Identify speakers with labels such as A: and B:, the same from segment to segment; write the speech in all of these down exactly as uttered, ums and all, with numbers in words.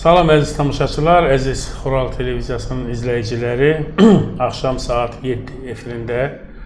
A: Salam əziz tamaşaçılar, əziz Xoral Televiziyasının izləyiciləri. Axşam saat yeddi efirində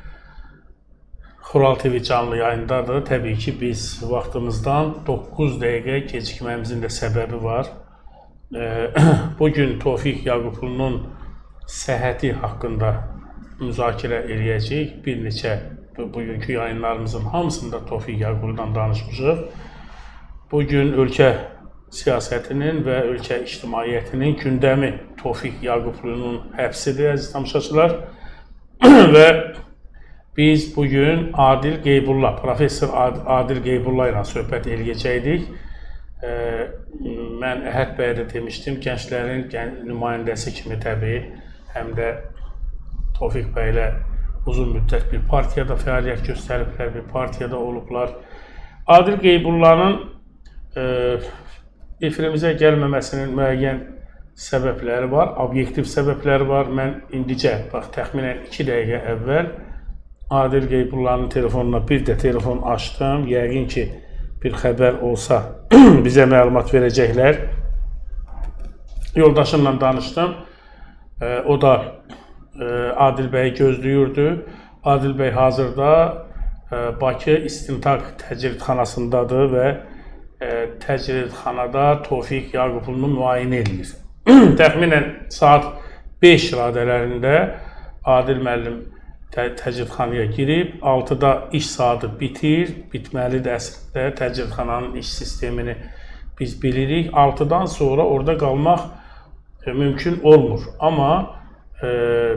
A: Xoral T V canlı yayındadır. Təbii ki, biz vaxtımızdan doqquz dəqiqə gecikməmizin də səbəbi var. Bugün Tofiq Yaqubulunun səhhəti haqqında müzakirə eləyəcəyik. Bir neçə bugünkü yayınlarımızın hamısında Tofiq Yaqubulundan danışmışıq. Bugün ölkə siyasətinin və ölkə ictimaiyyətinin gündəmi Tofiq Yaqubulunun həbsidir, əziz tamaşaçılar. Və biz bugün Adil Qeybullah, Professor Adil Qeybullah ilə söhbət eləyəcəkdik. Mən Əhəd bəyə də demişdim, gənclərin nümayəndəsi kimi təbii, həm də Tofiq bəy ilə uzun müddət bir partiyada fəaliyyət göstəriblər, bir partiyada olublar. Adil Qeybullahın efirimizə gəlməməsinin müəyyən səbəbləri var, obyektiv səbəbləri var. Mən indicə, bax, təxminən iki dəqiqə əvvəl Adil Qeybullahın telefonuna bir də telefon açdım. Yəqin ki, bir xəbər olsa bizə məlumat verəcəklər. Yoldaşımla danışdım. O da Adil bəyi gözləyirdi. Adil bəy hazırda Bakı İstintaq Təcridxanasındadır və təcridxanada Tofiq Yaqubulunu müayinə edir. Təxminən saat beş radələrində Adil müəllim təcridxanaya girib, altıda iş saatı bitir, bitməlidir əslində. Təcridxananın iş sistemini biz bilirik. altıdan sonra orada qalmaq mümkün olmur. Amma e,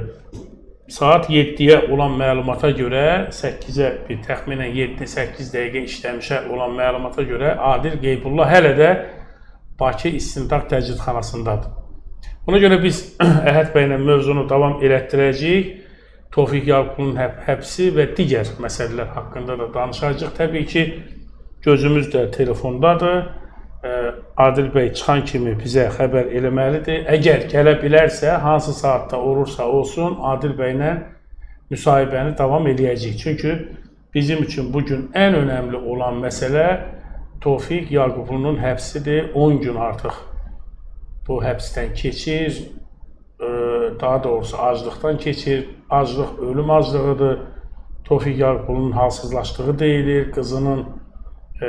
A: saat yeddiyə olan məlumata görə, səkkizə bir təxminən yeddi səkkiz dəqiqə işləmişə olan məlumata görə Adil Qeybullah hələ də Bakı İstintaq Təcridxanasındadır. Buna görə biz Əhəd bəylə mövzunu davam elətdirəcəyik. Tofiq Yaqubulunun həbsi və digər məsələlər haqqında da danışacaq. Təbii ki, gözümüz də telefondadır. Adil bəy çıxan kimi bizə xəbər eləməlidir. Əgər gələ bilərsə, hansı saatda olursa olsun, Adil bəylə müsahibəni davam eləyəcəyik. Çünki bizim üçün bugün ən önəmli olan məsələ Tofiq Yaqubulunun həbsidir. on gün artıq bu həbsdən keçir, daha doğrusu aclıqdan keçir. Aclıq ölüm aclığıdır. Tofiq Yaqubulunun halsızlaşdığı deyilir. Qızının e,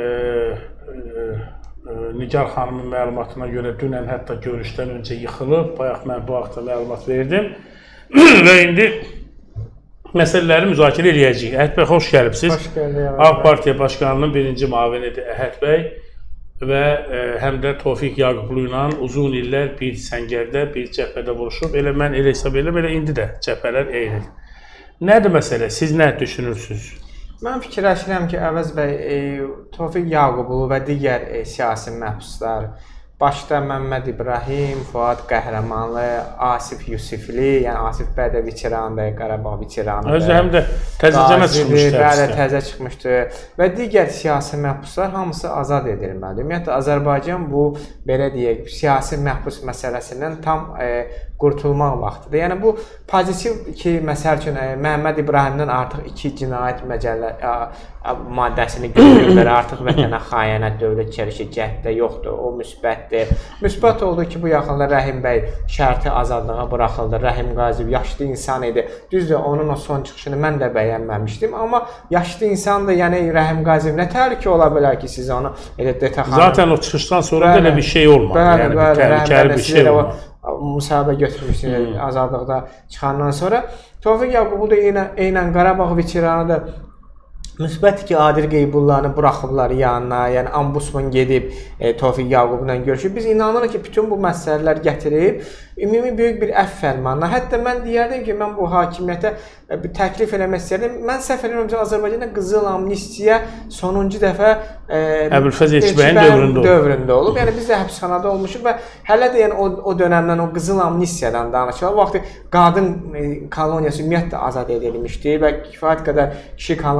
A: e, Nigar xanımın məlumatına görə dünən hətta görüşdən öncə yıxılıb. Bayaq mən bu haqda məlumat verdim. Və indi məsələləri müzakirə eləyəcəyik. Əhəd bəy, xoş gəlibsiniz.
B: Xoş gəldik.
A: Ağ Partiya Başkanının birinci müavinidir Əhəd bəy və e, həm də Tofiq Yaqubulu ilə uzun illər bir səngərdə, bir cəbhədə vuruşub. Elə mən elə hesab edirəm, elə indi də cəbhələr eynidir. Nədir məsələ? Siz nə düşünürsünüz?
B: Mən fikirləşirəm ki, Əvəz bəy, e, Tofiq Yaqubulu və digər e, siyasi məhbuslar, başda Məmməd İbrahim, Fuad Qəhrəmanlı, Asif Yusifli, yəni Asif bəy də veterandır, Qarabağ veteranıdır.
A: Özü həm də təzəcəmə çıxmışdır.
B: Bəli, təzə çıxmışdır. Və digər siyasi məhbuslar hamısı azad edilməlidir. Ümumiyyətlə, Azərbaycan bu, belə deyək, siyasi məhbus məsələsindən tam e, qurtulmaq vaxtıdır. Yəni, bu pozitiv ki, məsəl üçün, e, Məmməd İbrahimdən artıq iki cinayət məcəllə maddəsini götürürlər, artıq vətənə xəyanət, dövlət çərişi cəhddə yoxdur, o müsbətdir. Müsbət oldu ki, bu yaxınlar Rəhim bəy şərti azadlığa buraxıldı. Rəhim Qaziyev yaşlı insan idi. Düzdür, onun o son çıxışını mən də bəyənməmişdim, amma yaşlı insandır, yəni Rəhim Qaziyev nə təhlükə ola bilər ki, siz onu detəxanı...
A: Zaten o çıxışdan sonra da elə bir şey olmadı.
B: Bəli,
A: yəni,
B: bəli,
A: təhlükəli bir şey olmadı.
B: Müsahibə götürmüşsünüz hmm. azadlıqda çıxandan sonra. Tofiq Yaqubulu da eynən, eynən Qarabağ veteranıdır. Müsbət ki, Adil Qeybullahını buraxıblar yanına, yəni ambusman gedib e, Tofiq Yaqubla görüşüb. Biz inanırıq ki, bütün bu məsələlər gətirib ümumi böyük bir əff fərmanına. Hətta mən deyərdim ki, mən bu hakimiyyətə e, bir təklif eləmək istəyirdim. Mən səhv eləmirəmsə Azərbaycanda qızıl amnistiya sonuncu dəfə e,
A: Əbülfəz Elçibəyin dövründə,
B: dövründə olub. Yəni biz də həbsxanada olmuşuq və hələ də yəni, o, o dönəmdən, o qızıl amnistiyadan danışılır. O vaxt qadın e, koloniyası ümumiyyətlə azad edilmişdi və kifayət qədər kişi koloniyalarda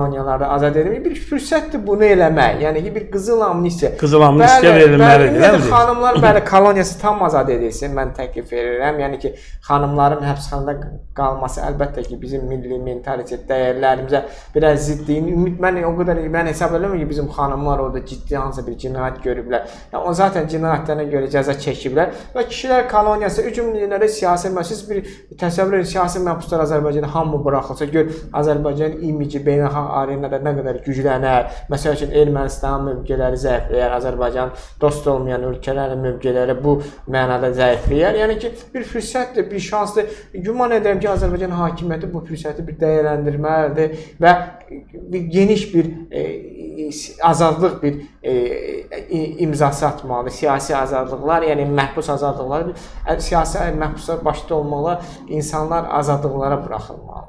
B: da azad edilmir. Bir fürsətdir bunu eləmək. Yəni ki, bir qızıl amnistiya.
A: Qızıl amnistiya verilməlidir.
B: Bəli, xanımlar bəli koloniyası tam azad edilsin. Mən təklif verirəm. Yəni ki, xanımların həbsxanada qalması əlbəttə ki, bizim milli mentalitet dəyərlərimizə biraz ziddir. Ümid mən o qədər mən hesab edirəm ki, bizim xanımlar orada ciddi hansısa bir cinayət görüblər. Yəni o zaten cinayətlərinə görə cəza çəkiblər və kişilər koloniyası ücümlüləri siyasi məhsus bir təsəvvür edin, siyasi məhbuslar Azərbaycanda hamı buraxılsa gör Azərbaycanın imici beynəlxalq arenada nə qədər güclənər. Məsəl üçün Ermənistanın mövqeləri zəifləyər, Azərbaycan dost olmayan ölkələrin mövqeləri bu mənada zəifləyər. Yəni ki, bir fürsətdir, bir şansdır. Güman edirəm ki, Azərbaycan hakimiyyəti bu fürsəti bir dəyərləndirməlidir və bir geniş bir e, azadlıq bir e, imzası atmalıdır. Siyasi azadlıqlar, yəni məhbus azadlıqları, siyasi məhbuslar başda olmalı, insanlar azadlıqlara buraxılmalıdır.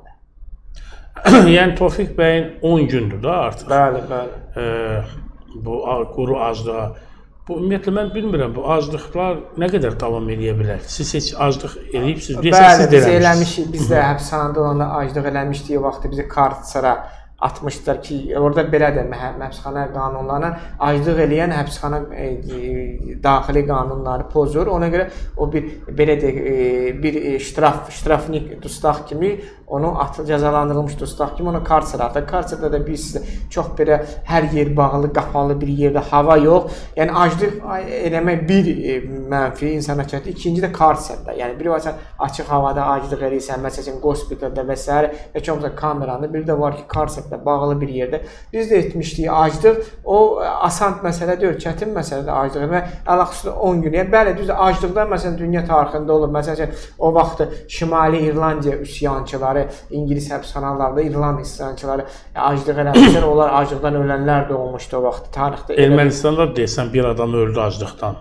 A: Yəni Tofiq bəyin on gündür da artıq.
B: Bəli, bəli.
A: E, bu quru aclığa. Bu ümumiyyətlə mən bilmirəm, bu aclıqlar nə qədər davam edə bilər? Siz heç aclıq eləyibsiniz, deyəsən siz
B: biz eləmişik. Biz də həbsxanada olanda aclıq eləmişdik. O vaxt bizi kartsara atmışlar ki, orada belədir, həbsxana qanunlarına aclıq eləyən həbsxana e, daxili qanunları pozur. Ona görə o bir belə də e, bir ştraf, ştrafnik dustaq kimi onu atı cəzalandırılmış dustaq kimi onu kartsara atır. Kartsada da biz çox belə hər yer bağlı, qapalı bir yerdə hava yox. Yəni aclıq eləmək bir e, mənfi insan hərəkəti, ikinci də kartsada. Yəni bir var açıq havada aclıq eləyirsən, məsələn qospitalda və s. heç olmasa kameranda, bir də var ki, kartsada bağlı bir yerdə. Biz də etmişdik aclıq. O asan məsələ deyil, çətin məsələdir aclıq etmək. Əlaqəsi on gün. Yəni bəli, düzdür, aclıqlar məsələn dünya tarixində olur. Məsələn, o vaxt Şimali İrlandiya üsyançıları, İngilis həbsxanalarında İrland üsyançıları aclıq eləmişlər. Onlar aclıqdan ölənlər də olmuşdu o vaxt tarixdə.
A: Ermənistanda deyəsən bir adam öldü aclıqdan.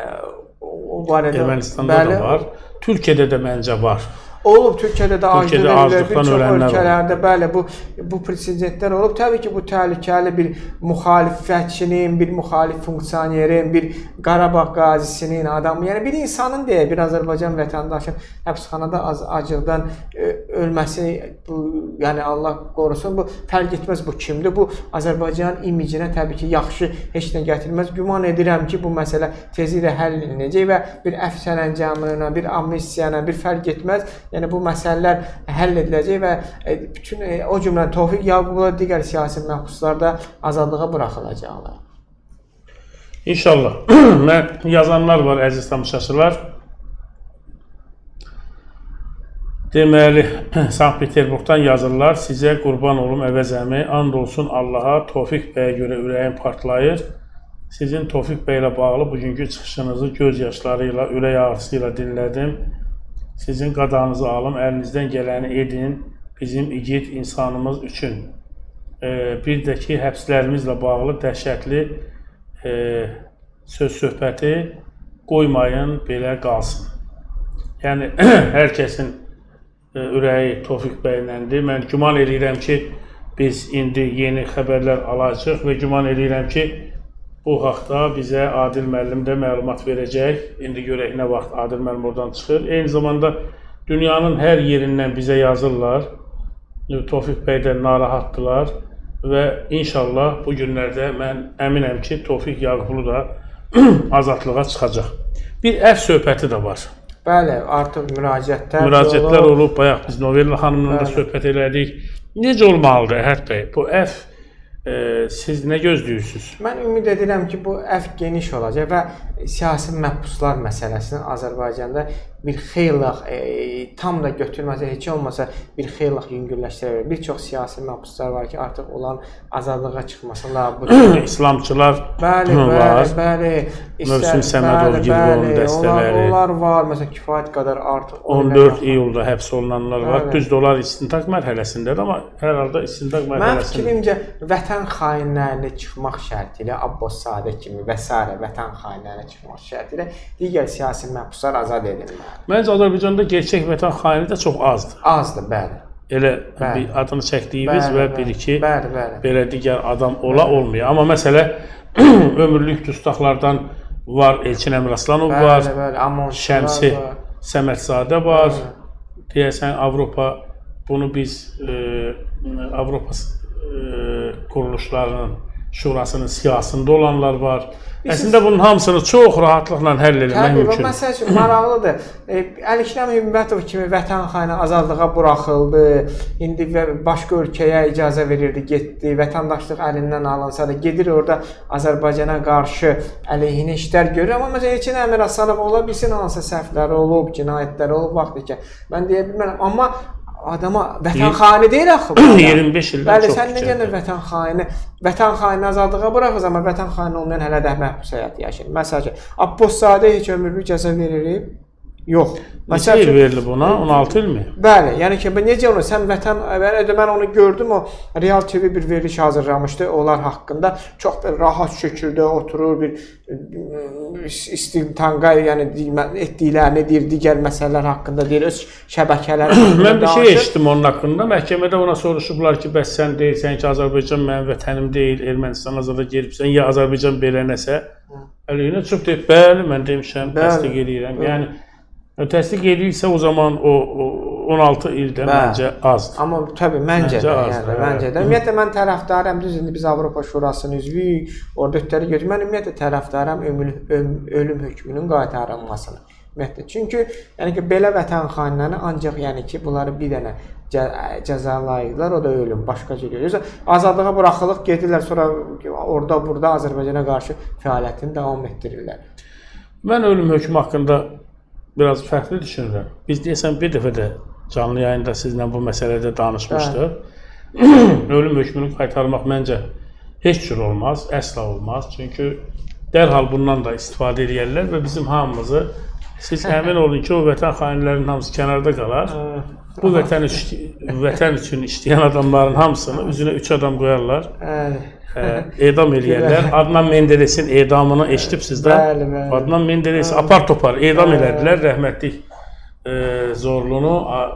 B: O barədə
A: Ermənistanda da var. Türkiyədə də məncə var.
B: Olub, Türkiyədə də aclıq edilir, bir çox ölkələrdə,
A: var.
B: bəli, bu, bu presidentlər olub. Təbii ki, bu təhlükəli bir müxalifətçinin, bir müxalif funksiyonerin, bir Qarabağ qazisinin adamı, yəni bir insanın deyə, bir Azərbaycan vətəndaşın həbsxanada aclıqdan ölməsi, bu, yəni Allah qorusun, bu fərq etməz bu kimdir. Bu, Azərbaycanın imicinə təbii ki, yaxşı heç nə gətirməz. Güman edirəm ki, bu məsələ tezliklə həll ediləcək və bir əfv sərəncamına, bir amnistiyana, bir fərq etməz. Yəni bu məsələlər həll ediləcək və bütün o cümlədən Tofiq Yaqublu digər siyasi məhbuslar da azadlığa buraxılacaqlar.
A: İnşallah. Mən yazanlar var, əziz tamaşaçılar. Deməli, Sankt-Peterburqdan yazırlar. Sizə qurban olum əvəzəmi, and olsun Allaha, Tofiq bəyə görə ürəyim partlayır. Sizin Tofiq bəy ilə bağlı bugünkü çıxışınızı göz yaşlarıyla, ürək ağrısı ilə dinlədim. Sizin qadanızı alım, əlinizdən gələni edin bizim igid insanımız üçün. E, bir də ki, həbslərimizlə bağlı dəhşətli e, söz söhbəti qoymayın, belə qalsın. Yəni, hər kəsin e, ürəyi Tofiq bəyləndir. Mən güman edirəm ki, biz indi yeni xəbərlər alacaq və güman edirəm ki, bu haqda bizə Adil müəllim də məlumat verəcək. İndi görək nə vaxt Adil müəllim oradan çıxır. Eyni zamanda dünyanın hər yerindən bizə yazırlar. Tofiq bəydən narahatdılar və inşallah bu günlərdə mən əminəm ki, Tofiq Yaqublu da azadlığa çıxacaq. Bir əfv söhbəti də var.
B: Bəli, artıq müraciətlər
A: Müraciətlər olub. olub. Bayaq biz Novella xanımla da söhbət elədik. Necə olmalıdır Əhəd bəy? Bu əfv e, siz nə gözləyirsiniz?
B: Mən ümid edirəm ki, bu əfv geniş olacaq və siyasi məhbuslar məsələsini Azərbaycanda bir xeylaq, e, tam da götürməsə, heç olmasa bir xeylaq yüngülləşdirə bilər. Bir çox siyasi məhbuslar var ki, artıq olan azadlığa çıxması labuddur.
A: İslamçılar
B: bəli,
A: var.
B: Bəli,
A: Mövsüm Səmədov Girqonun dəstələri.
B: Onlar var, məsələn, kifayət qədər artıq.
A: on dörd iyulda həbs olunanlar var. Düz dolar istintaq mərhələsindədir, amma hər halda istintaq mərhələsində.
B: Mən fikrimcə, vətən xainlərinə çıxmaq şərti ilə, Abbas Sadə kimi və s. vətən xainlərinə çıxmaq şərti ilə digər siyasi məhbuslar azad edilməlidir.
A: Məncə Azərbaycanda gerçək vətən xaini də çox azdır.
B: Azdır, bəli.
A: Elə bəli. Bir adını çəkdiyimiz bəli, və bir-iki belə digər adam ola bəli. olmuyor. Amma məsələ ömürlük dustaqlardan var, Elçin Əmiraslanov bəli, var, bəli. Şəmsi var. Səmədzadə var. Bəli. Deyəsən Avropa, bunu biz e, Avropa e, quruluşlarının şurasının siyasında olanlar var. Əslində bunun hamısını çox rahatlıqla həll etmək mümkün.
B: Məsəl üçün maraqlıdır. E, Əlikrəm Hümbətov kimi vətən xaini azadlığa buraxıldı. İndi başqa ölkəyə icazə verirdi, getdi. Vətəndaşlıq əlindən alınsa da gedir orada Azərbaycana qarşı əleyhinə işlər görür. Amma məsələn Elçin Əmir Aslanov ola bilsin hansısa səhvləri olub, cinayətləri olub vaxt ikən. Mən deyə bilmərəm. Amma adama vətən xaini deyil axı.
A: iyirmi beş ildən
B: Bəli,
A: çox.
B: Bəli, sən necə yəni vətən xaini, vətən xaini azadlığa buraxırsan, amma vətən xaini olmayan hələ də məhbus həyatı yaşayır. Məsələn, Abbas Sadə heç ömürlük cəza verilib? Yox.
A: Neçə il verilib buna? on altı il mi?
B: Bəli, yəni ki, necə onu, sən vətən, mən onu gördüm, o Real T V bir veriliş hazırlamışdı onlar haqqında. Çox bir rahat şəkildə oturur, bir istintaqa, yəni etdiklərini deyir, digər məsələlər haqqında deyir, öz şəbəkələri.
A: Mən bir şey eşitdim onun haqqında. Məhkəmədə ona soruşublar ki, bəs sən deyirsən ki, Azərbaycan mənim vətənim deyil, Ermənistan azada gelibsən, ya Azərbaycan belə nəsə? Əleyhinə çox deyib, bəli, mən demişəm, təsdiq edirəm. Yəni, təsdiq edirsə o zaman o on altı ildə məncə azdır.
B: Amma təbii məncə də, yəni məncə də. Ümumiyyətlə mən tərəfdarım, düz indi biz Avropa Şurasının üzvüyük, orada ötəri götür. Mən ümumiyyətlə tərəfdarım ölüm hökmünün qaytarılmasını. Ümumiyyətlə, çünki yəni ki, belə vətən xainlərini ancaq yəni ki, bunları bir dənə cəza layiqlər, o da ölüm, başqa cür görürüz. Azadlığa buraxılıq, gedirlər, sonra orada, burada Azərbaycana qarşı fəaliyyətini davam etdirirlər.
A: Mən ölüm hökmü haqqında biraz fərqli düşünürəm. Biz deyəsən bir dəfə də canlı yayında sizlə bu məsələdə danışmışdıq. Ölüm hökmünü qaytarmaq məncə heç cür olmaz, əsla olmaz. Çünki dərhal bundan da istifadə edərlər və bizim hamımızı, siz əmin olun ki, o vətən xainlərinin hamısı kənarda qalar. Bu vətən, vətən üçün işləyən adamların hamısını üzünə üç adam qoyarlar. Edam eləyərlər. Adnan Menderes'in edamını eşitibsiz də. Adnan Menderes'i apar topar edam elədilər. Rəhmətlik Zorlunu,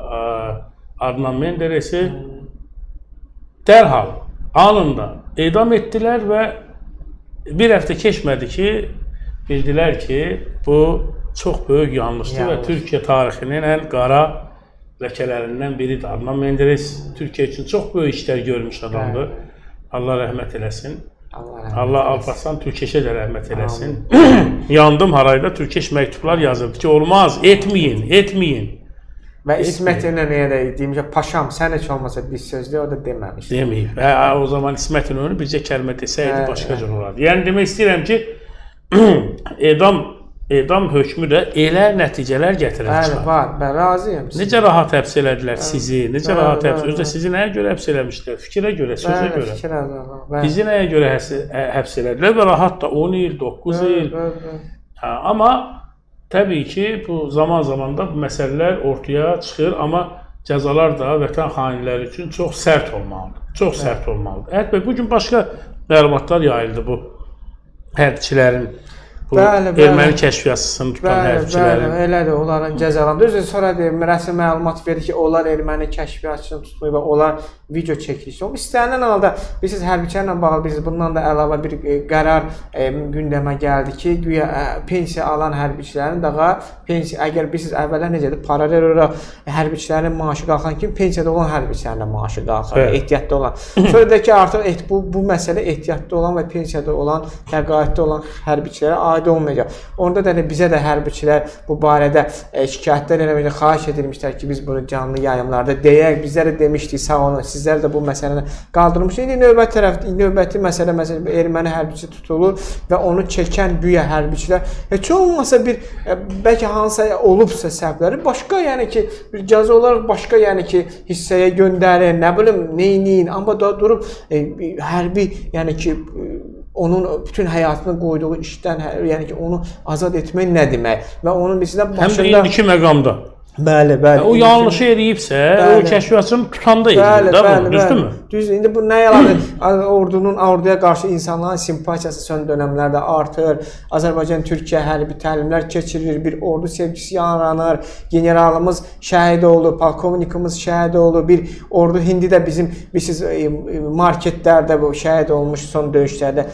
A: Adnan Menderes'i dərhal, anında edam etdilər və bir həftə keçmədi ki, bildilər ki, bu çox böyük yanlışdır və Türkiyə tarixinin ən qara ləkələrindən biridir. Adnan Menderes Türkiyə üçün çox böyük işlər görmüş adamdır. Allah rəhmət eləsin. Allah Alparslan Türkeşə də rəhmət eləsin. Yandım harayda Türkeş məktublar yazırdı ki, olmaz, etməyin, etməyin.
B: Və İsmət İnönüyə də deyim ki, paşam, sən heç olmasa bir sözlü, o da deməmiş.
A: Deməyib. O zaman İsmət İnönü bircə kəlmə desəydi, başqa cür olardı. Yəni demək istəyirəm ki, edam edam hökmü də elə nəticələr gətirər.
B: Bəli, var, mən razıyam.
A: Necə rahat həbs elədilər sizi, necə rahat həbs, özdə sizi nəyə görə həbs eləmişlər? Fikrə görə, sözə görə. Bizi nəyə görə həbs elədilər və rahat da on il, doqquz il. Amma təbii ki, bu zaman zaman da bu məsələlər ortaya çıxır, amma cəzalar da vətən xainləri üçün çox sərt olmalıdır. Çox sərt olmalıdır. Əlbəttə, bugün başqa məlumatlar yayıldı bu hərbçilərin.
B: Bəli, bəli.
A: Erməni kəşfiyyatçısını tutan hərbçilərin.
B: Bəli, elədir, onların cəzalandı. Özü sonra deyim, rəsmi məlumat verir ki, onlar erməni kəşfiyyatçısını tutmayıb və onlar video çəkilişi olub. İstənilən halda, bilirsiniz, hərbçilərlə bağlı, bilirsiniz, bundan da əlavə bir qərar e, gündəmə gəldi ki, güya e, pensiya alan hərbçilərin daha pensiya, əgər bilirsiniz, əvvəllər necədir, paralel olaraq hərbçilərin maaşı qalxan kimi pensiyada olan hərbçilərin maaşı qalxır, evet. Ehtiyatda olan. Sonra da ki, artıq et, bu, bu məsələ ehtiyatda olan və pensiyada olan, təqaüddə olan hərbçilərə aid olmayacaq. Onda da bizə də hərbçilər bu barədə e, şikayətlər eləməklə xahiş edilmişlər ki, biz bunu canlı yayımlarda deyək, bizlər də demişdik, sağ olun, sizlər də bu məsələni qaldırmışsınız. İndi növbəti tərəf, növbəti məsələ, məsələn, erməni hərbçisi tutulur və onu çəkən güya hərbçilər heç olmasa bir, e, bəlkə hansısa olubsa səhvləri, başqa, yəni ki, bir cəza olaraq başqa, yəni ki, hissəyə göndərir, nə bilim, neyniyin, amma da durub e, hərbi, yəni ki, onun bütün həyatını qoyduğu işdən, yəni ki, onu azad etmək nə demək və onun bizdə başında...
A: Həm də indiki məqamda.
B: Bəli, bəli.
A: O yanlışı eləyibsə, o kəşfiyyatçını tutanda eləyir də bunu, düzdürmü?
B: Düzdür. İndi bu nə yalandır? Ordunun, orduya qarşı insanların simpatiyası son dönəmlərdə artır. Azərbaycan Türkiyə hərbi təlimlər keçirir, bir ordu sevgisi yaranır. Generalımız şəhid oldu, polkovnikimiz şəhid oldu. Bir ordu indi də bizim biz marketlərdə bu şəhid olmuş son döyüşlərdə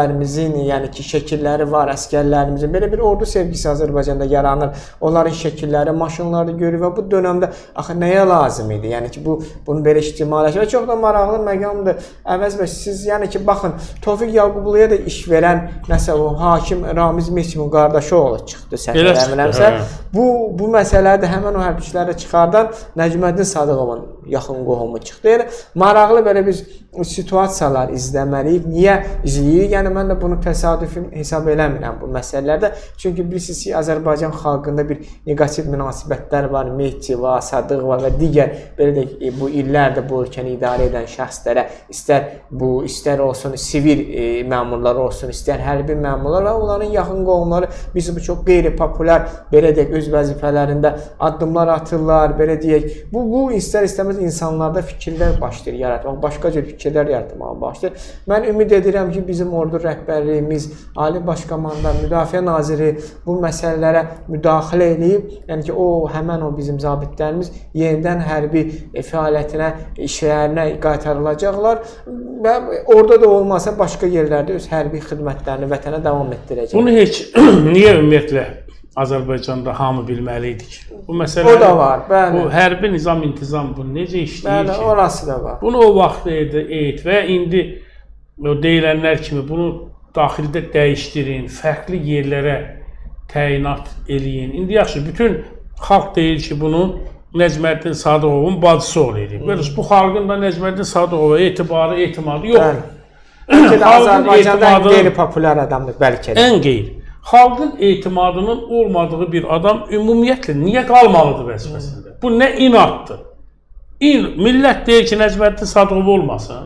B: zabitlərimizin, yəni ki, şəkilləri var, əsgərlərimizin. Belə bir ordu sevgisi Azərbaycanda yaranır. Onların şəkilləri avtomobilləri, maşınları görür və bu dönəmdə axı nəyə lazım idi? Yəni ki, bu bunu belə ictimailəşmə çox da maraqlı məqamdır. Əvəz bəy, siz yəni ki, baxın, Tofiq Yaqubluya da iş verən nəsə o hakim Ramiz Meçimin qardaşı oğlu çıxdı, səhv eləmirəmsə. Bu bu məsələdə həmin o hərbçiləri çıxardan Nəcməddin Sadıqovun yaxın qohumu çıxdı. Yəni maraqlı belə biz situasiyalar izləməliyik. Niyə izləyirik? Yəni mən də bunu təsadüfi hesab eləmirəm bu məsələlərdə. Çünki bilirsiniz ki, Azərbaycan xalqında bir neqativ münasibətlər var. Mehdi var, Sadıq var və digər belə də bu illərdə bu ölkəni idarə edən şəxslərə, istər bu istər olsun sivil e, məmurlar olsun, istər hərbi məmurlar və onların yaxın qohumları biz bu çox qeyri-populyar belə deyək öz vəzifələrində addımlar atırlar, belə deyək. Bu bu istər-istəməz insanlarda fikirlər başlayır yaratmaq, başqa cür fikirlər yaratmağa başlayır. Mən ümid edirəm ki, bizim ordu rəhbərliyimiz, Ali Baş Komandan, Müdafiə Naziri bu məsələlərə müdaxilə edib, yəni ki, o həmən o bizim zabitlərimiz yenidən hərbi fəaliyyətinə, işlərinə qaytarılacaqlar və orada da olmasa başqa yerlərdə öz hərbi xidmətlərini vətənə davam etdirəcək.
A: Bunu heç niyə ümumiyyətlə Azərbaycanda hamı bilməli idi ki? Bu məsələ
B: o da var, bəli.
A: Bu hərbi nizam intizam bu necə işləyir
B: bəli,
A: ki?
B: Orası da var.
A: Bunu o vaxt et və indi o deyilənlər kimi bunu daxildə dəyişdirin, fərqli yerlərə təyinat eləyin. İndi yaxşı, bütün xalq deyir ki, bunu Nəcməddin Sadıqovun bacısı olaydı. Belə bu xalqın da Nəcməddin Sadıqova etibarı, etimadı yoxdur.
B: Bəlkə də Azərbaycanda ən qeyri-populyar adamdır, bəlkə də.
A: Ən qeyri. Xalqın etimadının olmadığı bir adam ümumiyyətlə niyə qalmalıdır vəzifəsində? Bu nə inaddır? İl, millət deyir ki, Nəcməddin Sadıqov olmasın.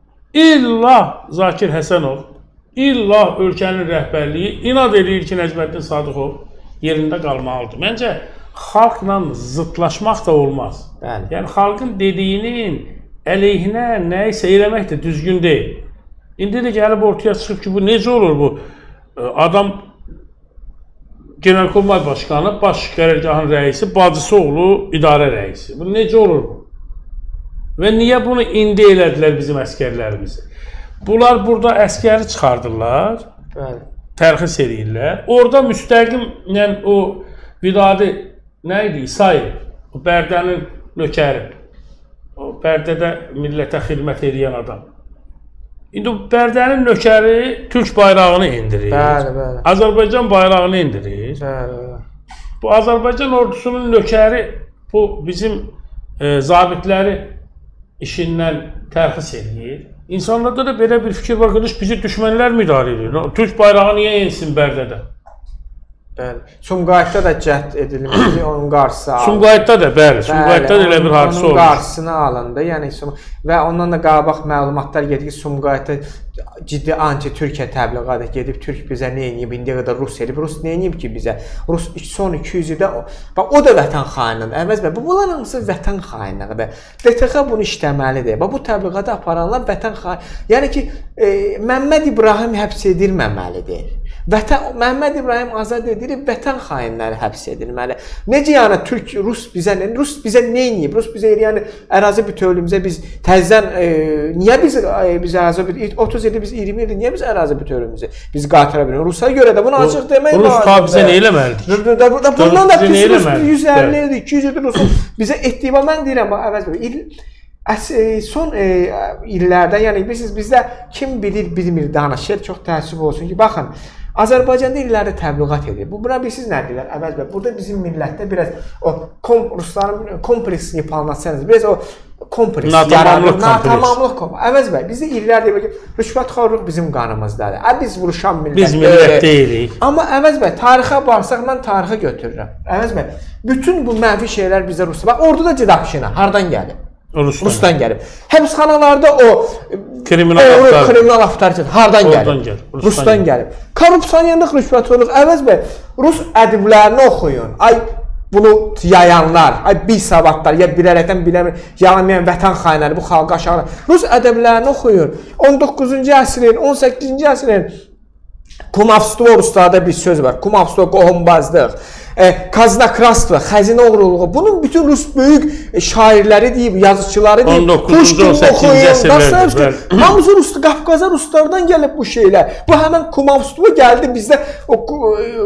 A: İlla Zakir Həsənov, illa ölkənin rəhbərliyi inad edir ki, Nəcməddin Sadıqov yerində qalmalıdır. Məncə, xalqla zıtlaşmaq da olmaz.
B: Bəli.
A: Yəni, xalqın dediyinin əleyhinə nəyisə eləmək də düzgün deyil. İndi də gəlib ortaya çıxıb ki, bu necə olur bu? Adam Genelkurmay Başkanı, baş qərargahın rəisi, bacısı oğlu idarə rəisi. Bu necə olur bu? Və niyə bunu indi elədilər bizim əskərlərimizi? Bunlar burada əskəri çıxardırlar, tərxis edirlər. Orada müstəqim, yəni o Vidadi nə idi? İsayev, o Bərdənin nökəri, o Bərdədə millətə xidmət edən adam. İndi Bərdənin nökəri Türk bayrağını indirir.
B: Bəli, bəli.
A: Azərbaycan bayrağını indirir.
B: Bəli, bəli.
A: Bu Azərbaycan ordusunun nökəri bu bizim e, zabitləri işindən tərxis edir. İnsanlarda da belə bir fikir var, qardaş, bizi düşmənlər mi idarə edir? Türk bayrağı niyə insin Bərdədə?
B: Bəli. Sumqayıtda da cəhd edilmişdi, onun qarşısı alındı.
A: Sumqayıtda da, bəli, Sumqayıtda da elə bir hadisə olmuş.
B: Onun qarşısını alındı, yəni və ondan da qabaq məlumatlar gedir ki, Sumqayıtda ciddi anti-Türkiyə təbliğatı gedib, Türk bizə nə edib, indiyə qədər Rus edib, Rus nə edib ki bizə? Rus son iki yüz ildə, bax o da vətən xainidir, əvəz bəy, bu bunların hamısı vətən xainliğidir. D T X bunu işləməlidir, bu təbliğatı aparanlar vətən xain, yəni ki, e, Məmməd İbrahim həbs edilməməlidir. Vətən, Məmməd İbrahim azad edilib, vətən xainləri həbs edilməli. Necə yəni Türk, Rus bizə nə, Rus bizə nə edib? Rus bizə yəni ərazi bütövlüyümüzə biz təzədən, e, niyə biz, e, biz ərazi bütövlüyümüzə, otuz ildir biz iyirmi ildir, niyə biz ərazi bütövlüyümüzə biz qaytara bilirik? Rus'a görə də bunu açıq demək lazımdır.
A: Rus ta bizə nə eləməlidir?
B: Bundan da pis Rus yüz əlli ildir, iki yüz ildir Rusun bizə etdiyi, mən deyirəm, əvəz bəy, Əs, e, son e, illərdə, yəni bilirsiniz, bizdə kim bilir, bilmir danışır, çox təəssüf olsun ki, baxın, Azərbaycanda illərdə təbliğat edir. Bu, buna bilirsiniz nə deyirlər? Əvəz bəy, burada bizim millətdə biraz o kom, Rusların kompleks yapılanmasıdır, biraz o kompleks yaradır, natamamlıq kompleks. Əvəz bəy, bizdə illərdə deyir ki, rüşvətxorluq bizim qanımızdadır. Ə, biz vuruşan millət
A: biz millət deyilik.
B: Amma əvəz bəy, tarixə barsaq, mən tarixə götürürəm. Əvəz bəy, bütün bu mənfi şeylər bizdə Rusda. Bax, orada da Cidapşina, hardan gəlib? Rusdan, Rusdan gəlib. Həbsxanalarda o kriminal aftar, kriminal aftar hardan gəlib? Gəl, Rusdan, Rusdan gəlib. Korrupsiyanlıq, rüşvətçilik, əvəz bəy, Rus ədiblərini oxuyun. Ay bunu yayanlar, ay bir savadlar, ya bilərəkdən biləmir, yalanmayan vətən xainləri, bu xalqa aşağı. Rus ədiblərini oxuyun. on doqquzuncu əsrin, on səkkizinci əsrin Kumavstvo Ruslarda bir söz var. Kumavstvo qohumbazlıq. E, Kaznakratstvo, xəzinə oğruluğu. Bunun bütün Rus böyük şairləri deyib, yazıçıları deyib.
A: on doqquzuncu on səkkizinci əsrlərdir.
B: Hamısı Rus, Qafqaza Ruslardan gəlib bu şeylər. Bu həmən Kumavstvo gəldi bizdə o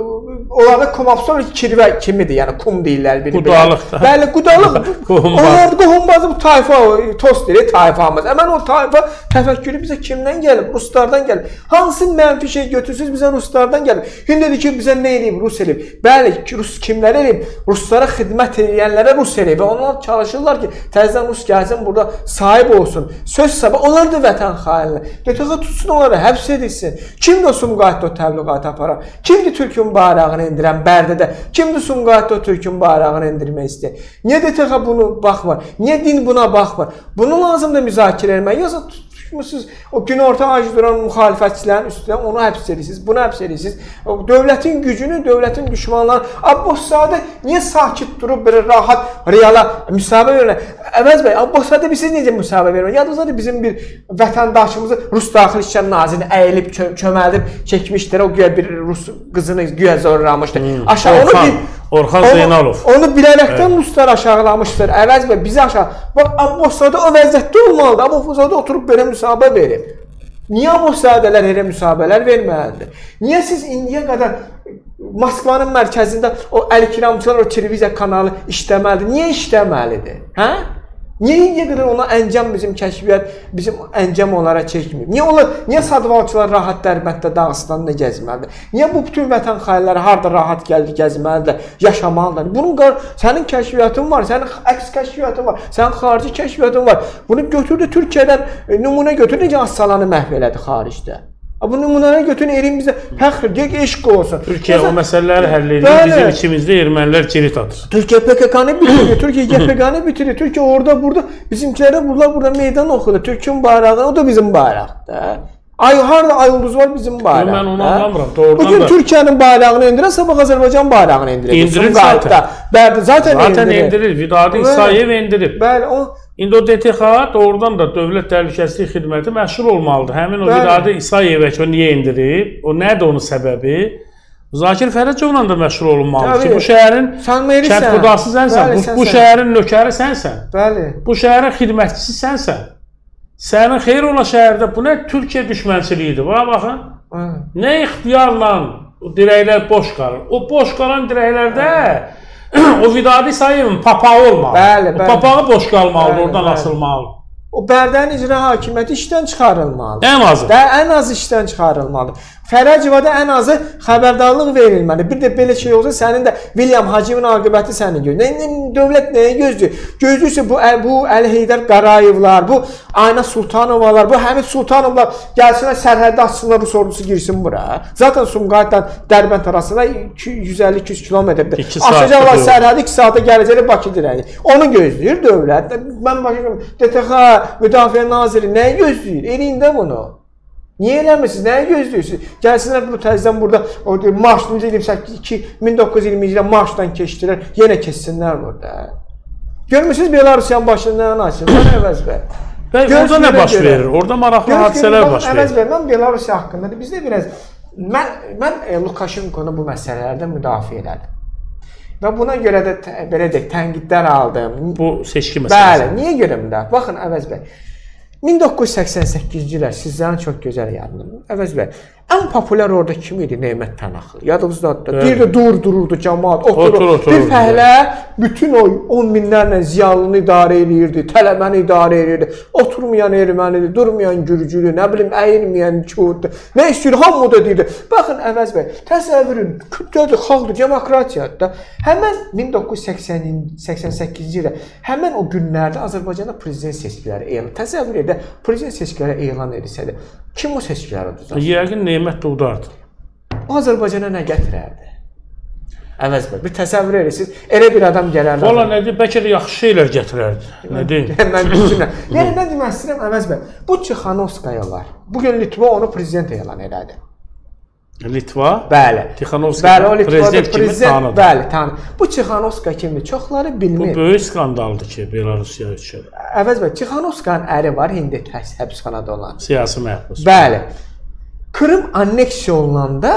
B: onlarda Komapson kirvə kimidir, yəni kum deyirlər biri.
A: Qudalıqda.
B: Bəli, qudalıq. Onlar qohumbazı bu tayfa, tost deyir, tayfamız. Həmən o tayfa təfəkkürü bizə kimdən gəlib? Ruslardan gəlib. Hansı mənfi şey götürsüz bizə Ruslardan gəlib? Hind dedi ki, bizə nə eləyib? Rus eləyib. Bəli, Rus kimlər eləyib? Ruslara xidmət edənlərə Rus eləyib. Və onlar çalışırlar ki, təzədən Rus gəlsin, burada sahib olsun. Söz sabah, onlar da vətən xainlər. Dötəqə tutsun onları, həbs edilsin. Kimdir o Sumqayıtda o təbliğat aparan? Kimdir Türkün bayrağını indirən Bərdədə? Kimdir Sumqayıtda o Türkün bayrağını indirmək istəyir? Niyə dötəqə bunu baxmır? Niyə din buna baxmır? Bunu lazımdır müzakirə etmək. Yoxsa tutmuşsunuz o günorta acı duran müxalifətçilərin üstünə onu həbs edirsiniz, bunu həbs edirsiniz. Dövlətin gücünü, dövlətin düşmanları. Abbaszadə niyə sakit durub belə rahat reala müsahibə verirlər? Əvəz bəy, Abbaszadə siz necə müsahibə verirlər? Yadınızdadır bizim bir vətəndaşımızı Rus Daxili İşlər Naziri əyilib, çöməldib çəkmişdir. O güya bir Rus qızını güya zorlamışdır.
A: Hmm.
B: Aşağı onu bir
A: Orxan Zeynalov.
B: Onu bilərəkdən evet. Ruslar aşağılamışdır. Əvəz bəy, bizi aşağı. Bax, Abbaszadə o vəziyyətdə olmalıdır. Abbaszadə oturub belə müsahibə verib. Niyə Abbassadələr elə müsahibələr verməlidir? Niyə siz indiyə qədər Moskvanın mərkəzində o Əl-Kiramçılar, o televiziya kanalı işləməlidir? Niyə işləməlidir? Hə? Niyə indiyə qədər ona əncam bizim kəşfiyyat, bizim əncam onlara çəkmir? Niyə onlar, niyə Sadvalçılar rahat Dərbənddə, Dağıstanda gəzməlidir? Niyə bu bütün vətən xainləri harda rahat gəldi gəzməlidir, yaşamalıdır? Bunun sənin kəşfiyyatın var, sənin əks kəşfiyyatın var, sənin xarici kəşfiyyatın var. Bunu götürdü Türkiyədən nümunə götürdü, necə Assalanı məhv elədi xaricdə. Bu nümunələri götürün, elimizdə fəxr, deyək, eşq olsun.
A: Türkiyə o məsələləri həll edir, bizim içimizdə ermənilər cirit atır.
B: Türkiyə P K K-nı bitirir, Türkiyə G P K-nı bitirir, Türkiyə orada, burada, bizimkilərə burada, burada meydan oxudur. Türkün bayrağı, o da bizim bayraqdır. Ay, harada ay ulduz var bizim bayraq.
A: Mən onu anlamıram, doğrudan da.
B: Bugün Türkiyənin bayrağını indirən, sabah Azərbaycan bayrağını indirir.
A: İndirir zaten.
B: Zaten,
A: zaten indirir, Vidadi İsayev indirib.
B: Bəli, o...
A: İndi o D T X doğrudan da Dövlət Təhlükəsizlik Xidməti məşğul olmalıdır. Həmin o Vidadi İsayevə ki, o niyə indirib, o nədir onun səbəbi? Zakir Fərəcovla da məşğul olunmalıdır ki, bu şəhərin kəndxudası sənsən, bu şəhərin nökəri sənsən, bu şəhərin xidmətçisi sənsən. Sənin xeyr ola şəhərdə bu nə Türkiyə düşmənçiliyidir, buna baxın. Nə ixtiyarla dirəklər boş qalır. O boş qalan dirəklərdə o Vidadi İsayevin papağı olmalı. O papağı boş qalmalıdır, oradan asılmalı.
B: O Bərdənin icra hakimiyyəti işdən çıxarılmalıdır.
A: Ən azı.
B: Ən azı işdən çıxarılmalıdır. Fərəcivada ən azı xəbərdarlıq verilməlidir. Bir də belə şey olsa, sənin də William Hacıyevin aqibəti səni gözləyir. Dövlət nəyə gözləyir? Gözləyirsə bu, bu Əli Heydər Qarayevlar, bu Ayna Sultanovalar, bu Həmid Sultanovlar gəlsinlər, sərhəddə açsınlar, Rus ordusu girsin bura. Zaten Sumqayıtdan Dərbənd arasında yüz əlli iki yüz kilometrdir. Açacaqlar sərhədi, iki saata gələcəklər Bakı dirəyi. Onu gözləyir dövlət. Mən başlayım, D T X, Müdafiə Naziri nəyə gözləyir? Eləyində bunu. Niyə eləmirsiniz? Nəyə gözləyirsiniz? Gəlsinlər bunu təzədən burada marşdan iyirmi səkkiz min doqquz yüz iyirmi ikidə marşdan keçdilər, yenə keçsinlər burada. Görmürsünüz Belarusiyanın başında nə açır? Mən əvəz bəy.
A: Bəy, orada nə baş verir? Orada maraqlı hadisələr baş verir.
B: Əvəz bəy, mən Belarusiya haqqında bizdə biraz, mən Lukashenkonu bu məsələlərdə müdafiə elədim. Və buna görə də belə deyək, tənqidlər aldım.
A: Bu seçki məsələsi.
B: Bəli, niyə görə müdafiə? Baxın əvəz bəy. min doqquz yüz səksən səkkizinci illər sizlərin çox gözəl yadınız. Əvəz bəy, ən populyar orada kim idi? Nemət Tanaxlı. Yadınızdadır. Bir də dur dururdu cəmaat, oturur. Bir fəhlə bütün o on minlərlə ziyalını idarə edirdi, tələbəni idarə edirdi. Oturmayan ermənidir, durmayan gürcülü, nə bilim, əyilməyən Kürddür. Nə istəyir, hamı da deyirdi. Baxın əvəz bəy, təsəvvürün, kütlədir, xalqdır, demokratiyadır. Həmən min doqquz yüz səksən səkkizinci ildə, həmən o günlərdə Azərbaycanda prezident seçkiləri elan. Təsəvvür edə, prezident seçkiləri elan edirsə də, kim o seçkiləri udacaq?
A: Yəqin Nemət Duvdardır.
B: O Azərbaycana nə gətirərdi? Əvəz bəy, bir təsəvvür edirsiniz, elə bir adam gələrdi.
A: Valla nə deyir, bəlkə də yaxşı şeylər gətirərdi. Nə deyir?
B: Mən düşünürəm. Yəni, nə demək istəyirəm, Əvəz bəy, bu Tixanovskayalar, bugün Litva onu prezident elan elədi.
A: Litva?
B: Bəli.
A: Tixanovskaya prezident kimi tanıdı.
B: Bəli, tanıdı. Bu Tixanovska kimdir? Çoxları bilmir.
A: Bu böyük skandaldır ki, Belarusiya üçün.
B: Əvəz bəy, Tixanovskanın əri var, indi həbsxanada olan.
A: Siyasi məhbus.
B: Bəli. Krım anneksiya olunanda,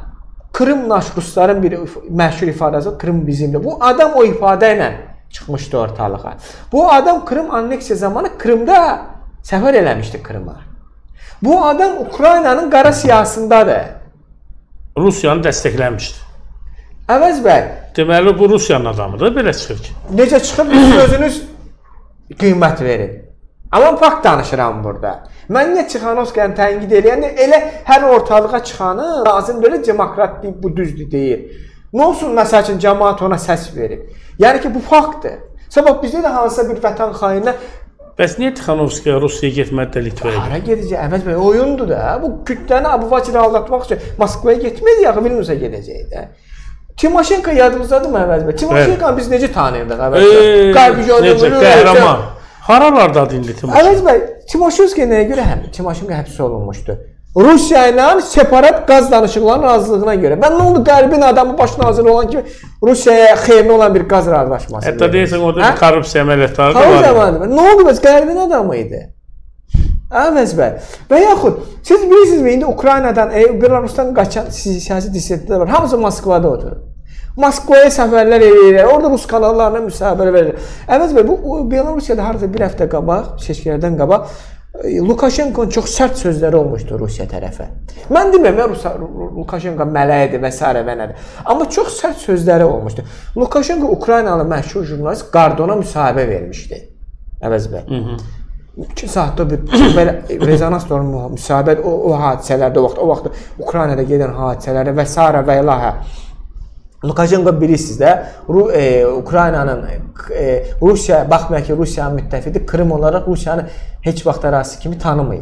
B: Krım naşrusların bir məşhur ifadəsi, Krım bizimdir. Bu adam o ifadə ilə çıxmışdı ortalığa. Bu adam Krım anneksiya zamanı Krımda səfər eləmişdi Krıma. Bu adam Ukraynanın qara siyasındadır.
A: Rusiyanı dəstəkləmişdi.
B: Əvəz bəy,
A: deməli bu Rusiyanın adamıdır, belə çıxır ki.
B: Necə çıxıb özünüz qiymət verin. Amma fakt danışıram burada. Mən niyə Tixanovskayı tənqid eləyəndə elə hər ortalığa çıxanı lazım belə demokrat deyib, bu düzdür deyir. Nə olsun, məsəl üçün, cəmaat ona səs verib. Yəni ki, bu faktdır. Səbəb bizdə də hansısa bir vətən xainə...
A: Bəs niyə Tixanovskaya Rusiyaya getmədi də Litvaya?
B: Hara gedəcək? Əvəz bəy, oyundur da. Bu kütləni Abu Bakırı aldatmaq üçün Moskvaya getmədi, yaxı Vilniusa gedəcək də. Timoşenko yadımızdadır mı Əvəz bəy? Timoşenko biz necə tanıyırdıq Əvəz bəy? Qalbi
A: necə, qəhrəman. Haralardadır indi Timoşenko?
B: Əvəz bəy, Timoşenko nəyə görə həm? Timoşenko həbs olunmuşdu. Rusiya ilə separat qaz danışıqlarının razılığına görə. Ben nə oldu, Qərbin adamı baş naziri olan kimi Rusiyaya xeyirli olan bir qaz razılaşması.
A: Hətta deyirsən, o da bir korrupsiya əməliyyatları da
B: var. Nə oldu, bəs Qərbin adamı idi? Əvəz bəy. Və yaxud, siz bilirsinizmi, indi Ukraynadan, e, Belarusdan qaçan siyasi dissidentlər var. Hamısı Moskvada oturur. Moskvaya səfərlər edir, orada Rus kanallarına müsahibələr verir. Əvəz bəy, bu Belarusiyada harada bir həftə qabaq, seçkilərdən qabaq, Lukashenko'nun çox sərt sözləri olmuşdu Rusiya tərəfə. Mən demirəm, Lukashenko mələkdir və s. və nədir. Amma çox sərt sözləri olmuşdu. Lukashenko Ukraynalı məşhur jurnalist Gardona müsahibə vermişdi. Əvəz bəy. iki saatda bir belə rezonans doğru müsahibə, o, o hadisələrdə, o vaxt, o vaxt Ukraynada gedən hadisələrdə və s. və ilahə. Lukashenko bilirsiniz də, e, Ukraynanın, e, Rusiya, baxmayaq ki, Rusiyanın müttəfiqi Kırım olaraq Rusiyanı heç vaxt arası kimi tanımayıb.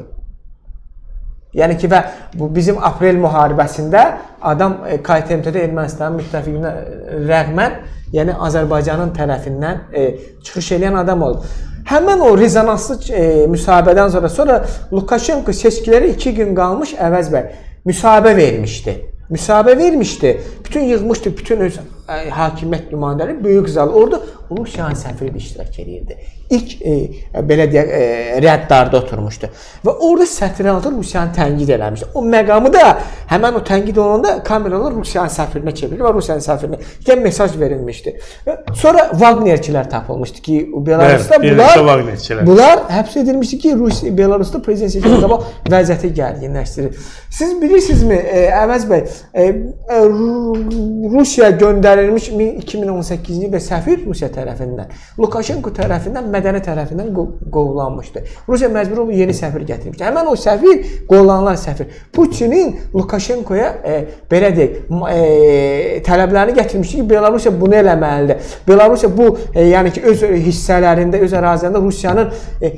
B: Yəni ki, və bu bizim aprel müharibəsində adam e, K T M T-də Ermənistanın müttəfiqinə rəğmən, yəni Azərbaycanın tərəfindən e, çıxış edən adam oldu. Həmən o rezonanslı e, müsahibədən sonra, sonra Lukashenko seçkiləri iki gün qalmış, Əvəz bəy, müsahibə vermişdi. Müsahibə vermişdi, bütün yığmışdı, bütün öz ə, hakimiyyət nümayəndələri böyük zal. Orada Rusiyanın səfiri də iştirak edirdi. İlk e, belə deyək, e, rəddarda oturmuşdu. Və orada sətri altı Rusiyanı tənqid eləmişdi. O məqamı da həmən o tənqid olanda kameralar Rusiyanın səfirinə çevrilir və Rusiyanın səfirinə ikən mesaj verilmişdi. Və sonra Wagnerçilər tapılmışdı ki, Belarusda bunlar, bunlar həbs edilmişdi ki, Rusiya, Belarusda prezident seçimə qabaq vəziyyəti gərginləşdirir. Siz bilirsinizmi, e, Əvəz bəy, e, e, Rusiya göndərilmiş iki min on səkkizinci ildə səfir Rusiya tərəfindən, Lukashenko tərəfindən, mədəni tərəfindən qovlanmışdı. Rusiya məcbur olub yeni səfir gətirmişdi. Həmən o səfir, qovlanılan səfir, Putinin Lukashenkoya e, belə deyək, e, tələblərini gətirmişdi ki, Belarusiya bunu eləməlidir. Belarusiya bu, e, yəni ki, öz hissələrində, öz ərazilərində Rusiyanın e,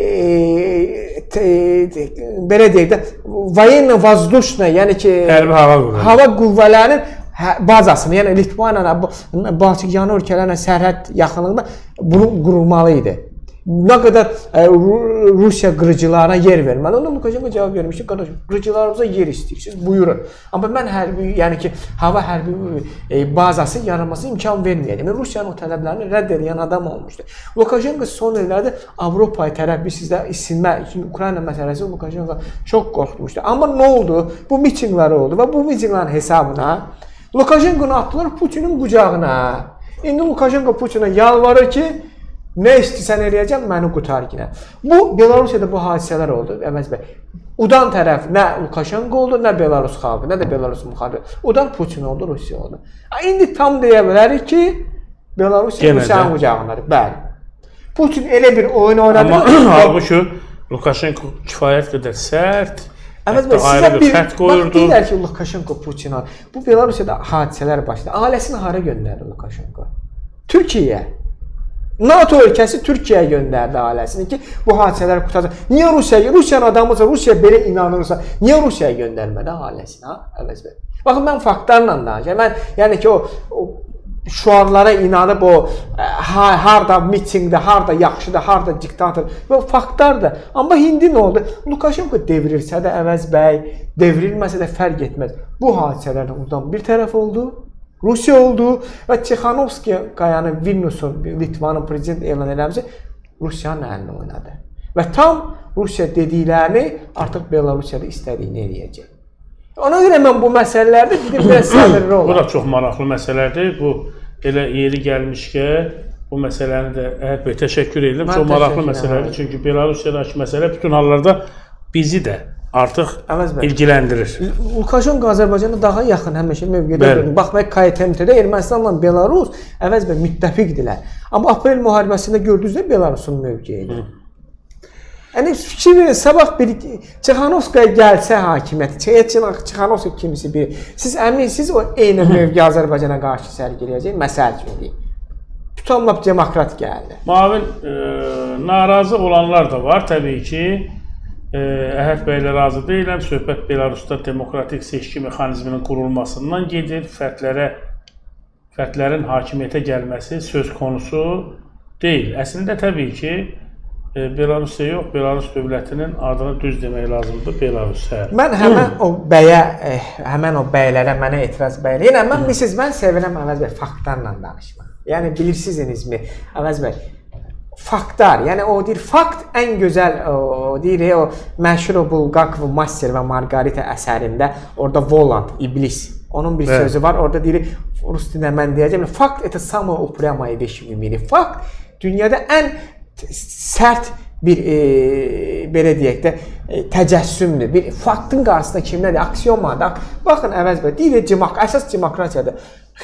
B: e, te, te, belə deyək də, voyenno-vazdushna, yəni ki,
A: hərbi hava qüvvələri,
B: hava qüvvələrinin bazasını, yəni Litvaniya, Baltikyanı ölkələrlə sərhəd yaxınlığında bunu qurulmalı idi. Nə qədər e, Rusiya qırıcılarına yer verməli. Onda Lukashenko cavab vermişdi, qardaşım, qırıcılarımıza yer istəyirsiniz, buyurun. Amma mən hərbi, yəni ki, hava hərbi e, bazası yaranması imkan verməyəcəm. Yəni, Rusiyanın o tələblərini rədd edən adam olmuşdu. Lukashenko son illərdə Avropaya tərəf, biz sizdə isinmə, Ukrayna məsələsi Lukashenko çox qorxmuşdu. Amma nə oldu? Bu mitingləri oldu və bu mitinglərin hesabına Lukashenkonu atdılar Putinin qucağına. İndi Lukashenko Putinə yalvarır ki, nə istəyirsən eləyəcəm, məni qutar yine. Bu, Belarusiyada bu hadisələr oldu, Əvəz bəy. Udan tərəf nə Lukashenko oldu, nə Belarus xalqı, nə də Belarus müxalifəti. Udan Putin oldu, Rusiya oldu. İndi tam deyə bilərik ki, Belarusiya Rusiyanın qucağındadır. Bəli. Putin elə bir oyun oynadı.
A: Amma halbuki Lukashenko kifayət qədər sərt,
B: Əvəz bəy, sizə bir, bax, deyilər ki, Lukashenko Putinə, bu Belarusiyada hadisələr başladı. Ailəsini hara göndərdi Lukashenko? Türkiyəyə. NATO ölkəsi Türkiyəyə göndərdi ailəsini ki, bu hadisələr qurtaracaq. Niyə Rusiya, Rusiyanın adamısa, Rusiya belə inanırsa, niyə Rusiyaya göndərmədi ailəsini, ha, Əvəz bəy? Baxın, mən faktlarla danışıram. Mən, yəni ki, o, o şuarlara inanıb o, ha, harda mitingdə, harda yaxşıdır, harda diktator, və faktlardır. Amma indi nə oldu? Lukashenko devrilsə də, Əvəz bəy, devrilməsə də fərq etməz. Bu hadisələrdən uzdan bir tərəf oldu, Rusiya oldu və Tixanovskayanı Vilniusun, Litvanın prezident elan eləmişsə, Rusiyanın əlini oynadı. Və tam Rusiya dediklərini artıq Belarusiyada istədiyini eləyəcək. Ona görə mən bu məsələlərdə bir biraz səbirli olam.
A: Bu da çox maraqlı məsələdir. Bu, elə yeri gəlmişkən, bu məsələni də əhət bəy təşəkkür edirəm. Çox maraqlı məsələdir. Çünki Belarusiyadakı məsələ bütün hallarda bizi də artıq ilgiləndirir.
B: Lukashenko Azərbaycana daha yaxın həmişə mövqedə durur. Bax, və K T M T-də Ermənistanla Belarus əvəz və müttəfiqdirlər. Amma aprel müharibəsində gördünüzdə Belarusun mövqeyidir. Yəni, fikir verin, sabah bir Çixanovskaya gəlsə hakimiyyəti, Çixanovska kimisi biri, siz əminsiniz o eyni mövqe Azərbaycana qarşı sərgiləyəcək, məsəl üçün deyil. Tutanlap demokrat gəldi.
A: Mavin, e, narazı olanlar da var, təbii ki. Əhəd bəylə razı deyiləm. Söhbət Belarusda demokratik seçki mexanizminin qurulmasından gedir. Fərdlərə, fərdlərin hakimiyyətə gəlməsi söz konusu deyil. Əslində təbii ki, Belarusya yox, Belarus dövlətinin adını düz demək lazımdır, Belarus. Hə.
B: Mən həmən o bəyə, həmən o bəylərə mənə etiraz bəylə. Yəni, mən, misiniz, mən sevirəm Əvəz bəy faktlarla danışmaq. Yəni, bilirsinizmi, Əvəz bəy, faktlar, yəni o deyir, fakt ən gözəl, o deyir, o məşhur o Bulgakov, Master və Margarita əsərində, orada Voland, iblis, onun bir sözü var, orada deyir, rus dilində mən deyəcəm, fakt это самое упрямое вещь в мире. Fakt dünyada ən sərt bir, e, belə deyək də, e, təcəssümdür. Bir faktın qarşısında kimlədir? Aksiyomadır. Baxın, Əvəz bəy, deyir, demak əsas demokratiyadır.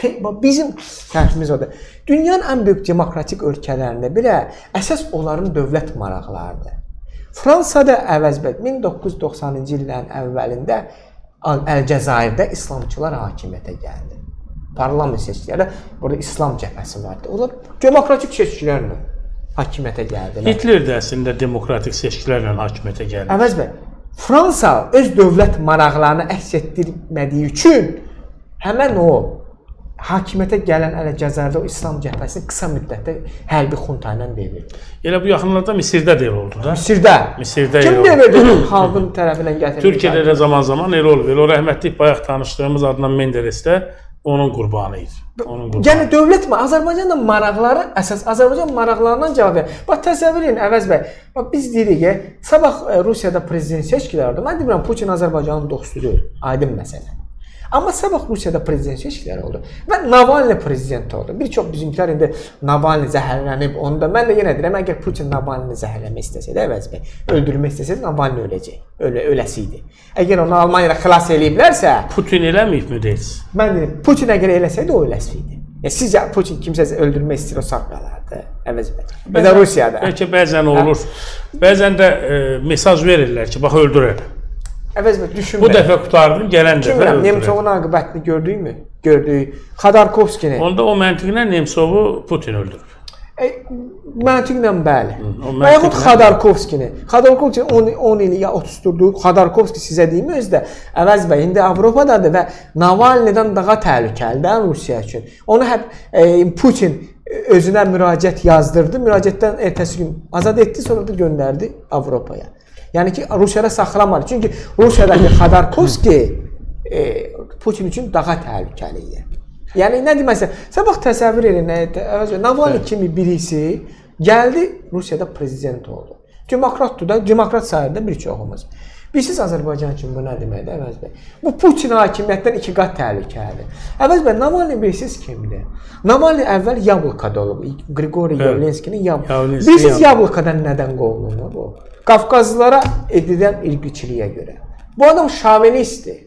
B: Bizim tərifimiz odur. Dünyanın ən böyük demokratik ölkələrində belə əsas onların dövlət maraqlarıdır. Fransada Əvəz bəy, min doqquz yüz doxsanıncı illərin əvvəlində Əlcəzairdə İslamçılar hakimiyyətə gəldi. Parlament seçkiləri, burada İslam cəbhəsi vardı. Onlar demokratik seçkilərlə hakimiyyətə gəldilər.
A: Hitler də əslində demokratik seçkilərlə hakimiyyətə gəldi.
B: Əvəz bəy, Fransa öz dövlət maraqlarını əks etdirmədiyi üçün həmən o hakimiyyətə gələn Əlcəzairdə o İslam cəbhəsini qısa müddətdə hərbi xunta ilə devirdi.
A: Elə bu yaxınlarda Misirdə də elə oldu da.
B: Misirdə?
A: Misirdə
B: Kim devirdi? Xalqın tərəfindən gətirildi.
A: Türkiyədə də zaman-zaman elə olur. O rəhmətlik bayaq tanışdığımız Adnan Menderes də onun qurbanı idi. Onun qurbanı.
B: Yəni dövlət mi? Azərbaycanın maraqları əsas Azərbaycan maraqlarından cavab verir. Bax təsəvvür edin Əvəz bəy. Bax biz deyirik ki, sabah Rusiyada prezident seçkiləri oldu. Mən deyirəm Putin Azərbaycanın dostudur. Aydın məsələ. Amma sabah Rusiyada prezident seçkiləri oldu və Navalny prezident oldu. Bir çox bizimkilər indi Navalny zəhərlənib, onu da mən də yenə deyirəm, əgər Putin Navalny zəhərləmək istəsəydi, Əvəz bəy, öldürmək istəsəydi, Navalny öləcək. Ölə, öləsi əgər onu Almaniyada xilas eləyiblərsə,
A: Putin eləməyib mi deyirsiz?
B: Mən deyirəm, Putin əgər eləsəydi, o öləsi idi. Ya, sizcə Putin kimsə öldürmək istəyir, o sağ qalardı, Əvəz bəy. Və də Rusiyada.
A: Bəlkə bəzən olur. Bəzən də e, mesaj verirlər ki, bax öldürər.
B: Əvəz bəy, düşünmə.
A: Bu dəfə qutardın, gələn dəfə öldürər.
B: Nemçovun aqibətini gördükmü? Gördük. Xodorkovskini.
A: Onda o məntiqlə Nemçovu Putin öldürür.
B: E, məntiqlə bəli. Və yaxud Xodorkovskini. Xodorkovskini on il ya otuz durdu. Xodorkovski sizə deyim özdə. Əvəz bəy, indi Avropadadır və Navalny'dən daha təhlükəlidir Rusiya üçün. Onu həp e, Putin özünə müraciət yazdırdı. Müraciətdən ertəsi gün azad etdi, sonra da göndərdi Avropaya. Yəni ki, Rusiyada saxlamadı. Çünki Rusiyadakı Xodorkovski e, Putin üçün daha təhlükəli idi. Yəni, nə deməsə, sabah təsəvvür edin, Navalny kimi birisi gəldi, Rusiyada prezident oldu. Demokratdır da, demokrat sayılır bir çoxumuz. Bilirsiniz Azərbaycan üçün bu nə deməkdir, Əvəz bəy? Bu Putin hakimiyyətdən iki qat təhlükəlidir. Əvəz bəy, Navalny bilirsiniz kimdir? Navalny əvvəl Yablokada olub, Grigori Yavlenskinin Yablokada. Bilirsiniz Yablokadadan nədən qovulur bu? Qafqazlılara edilən irqiçiliyə görə. Bu adam şovinistdir.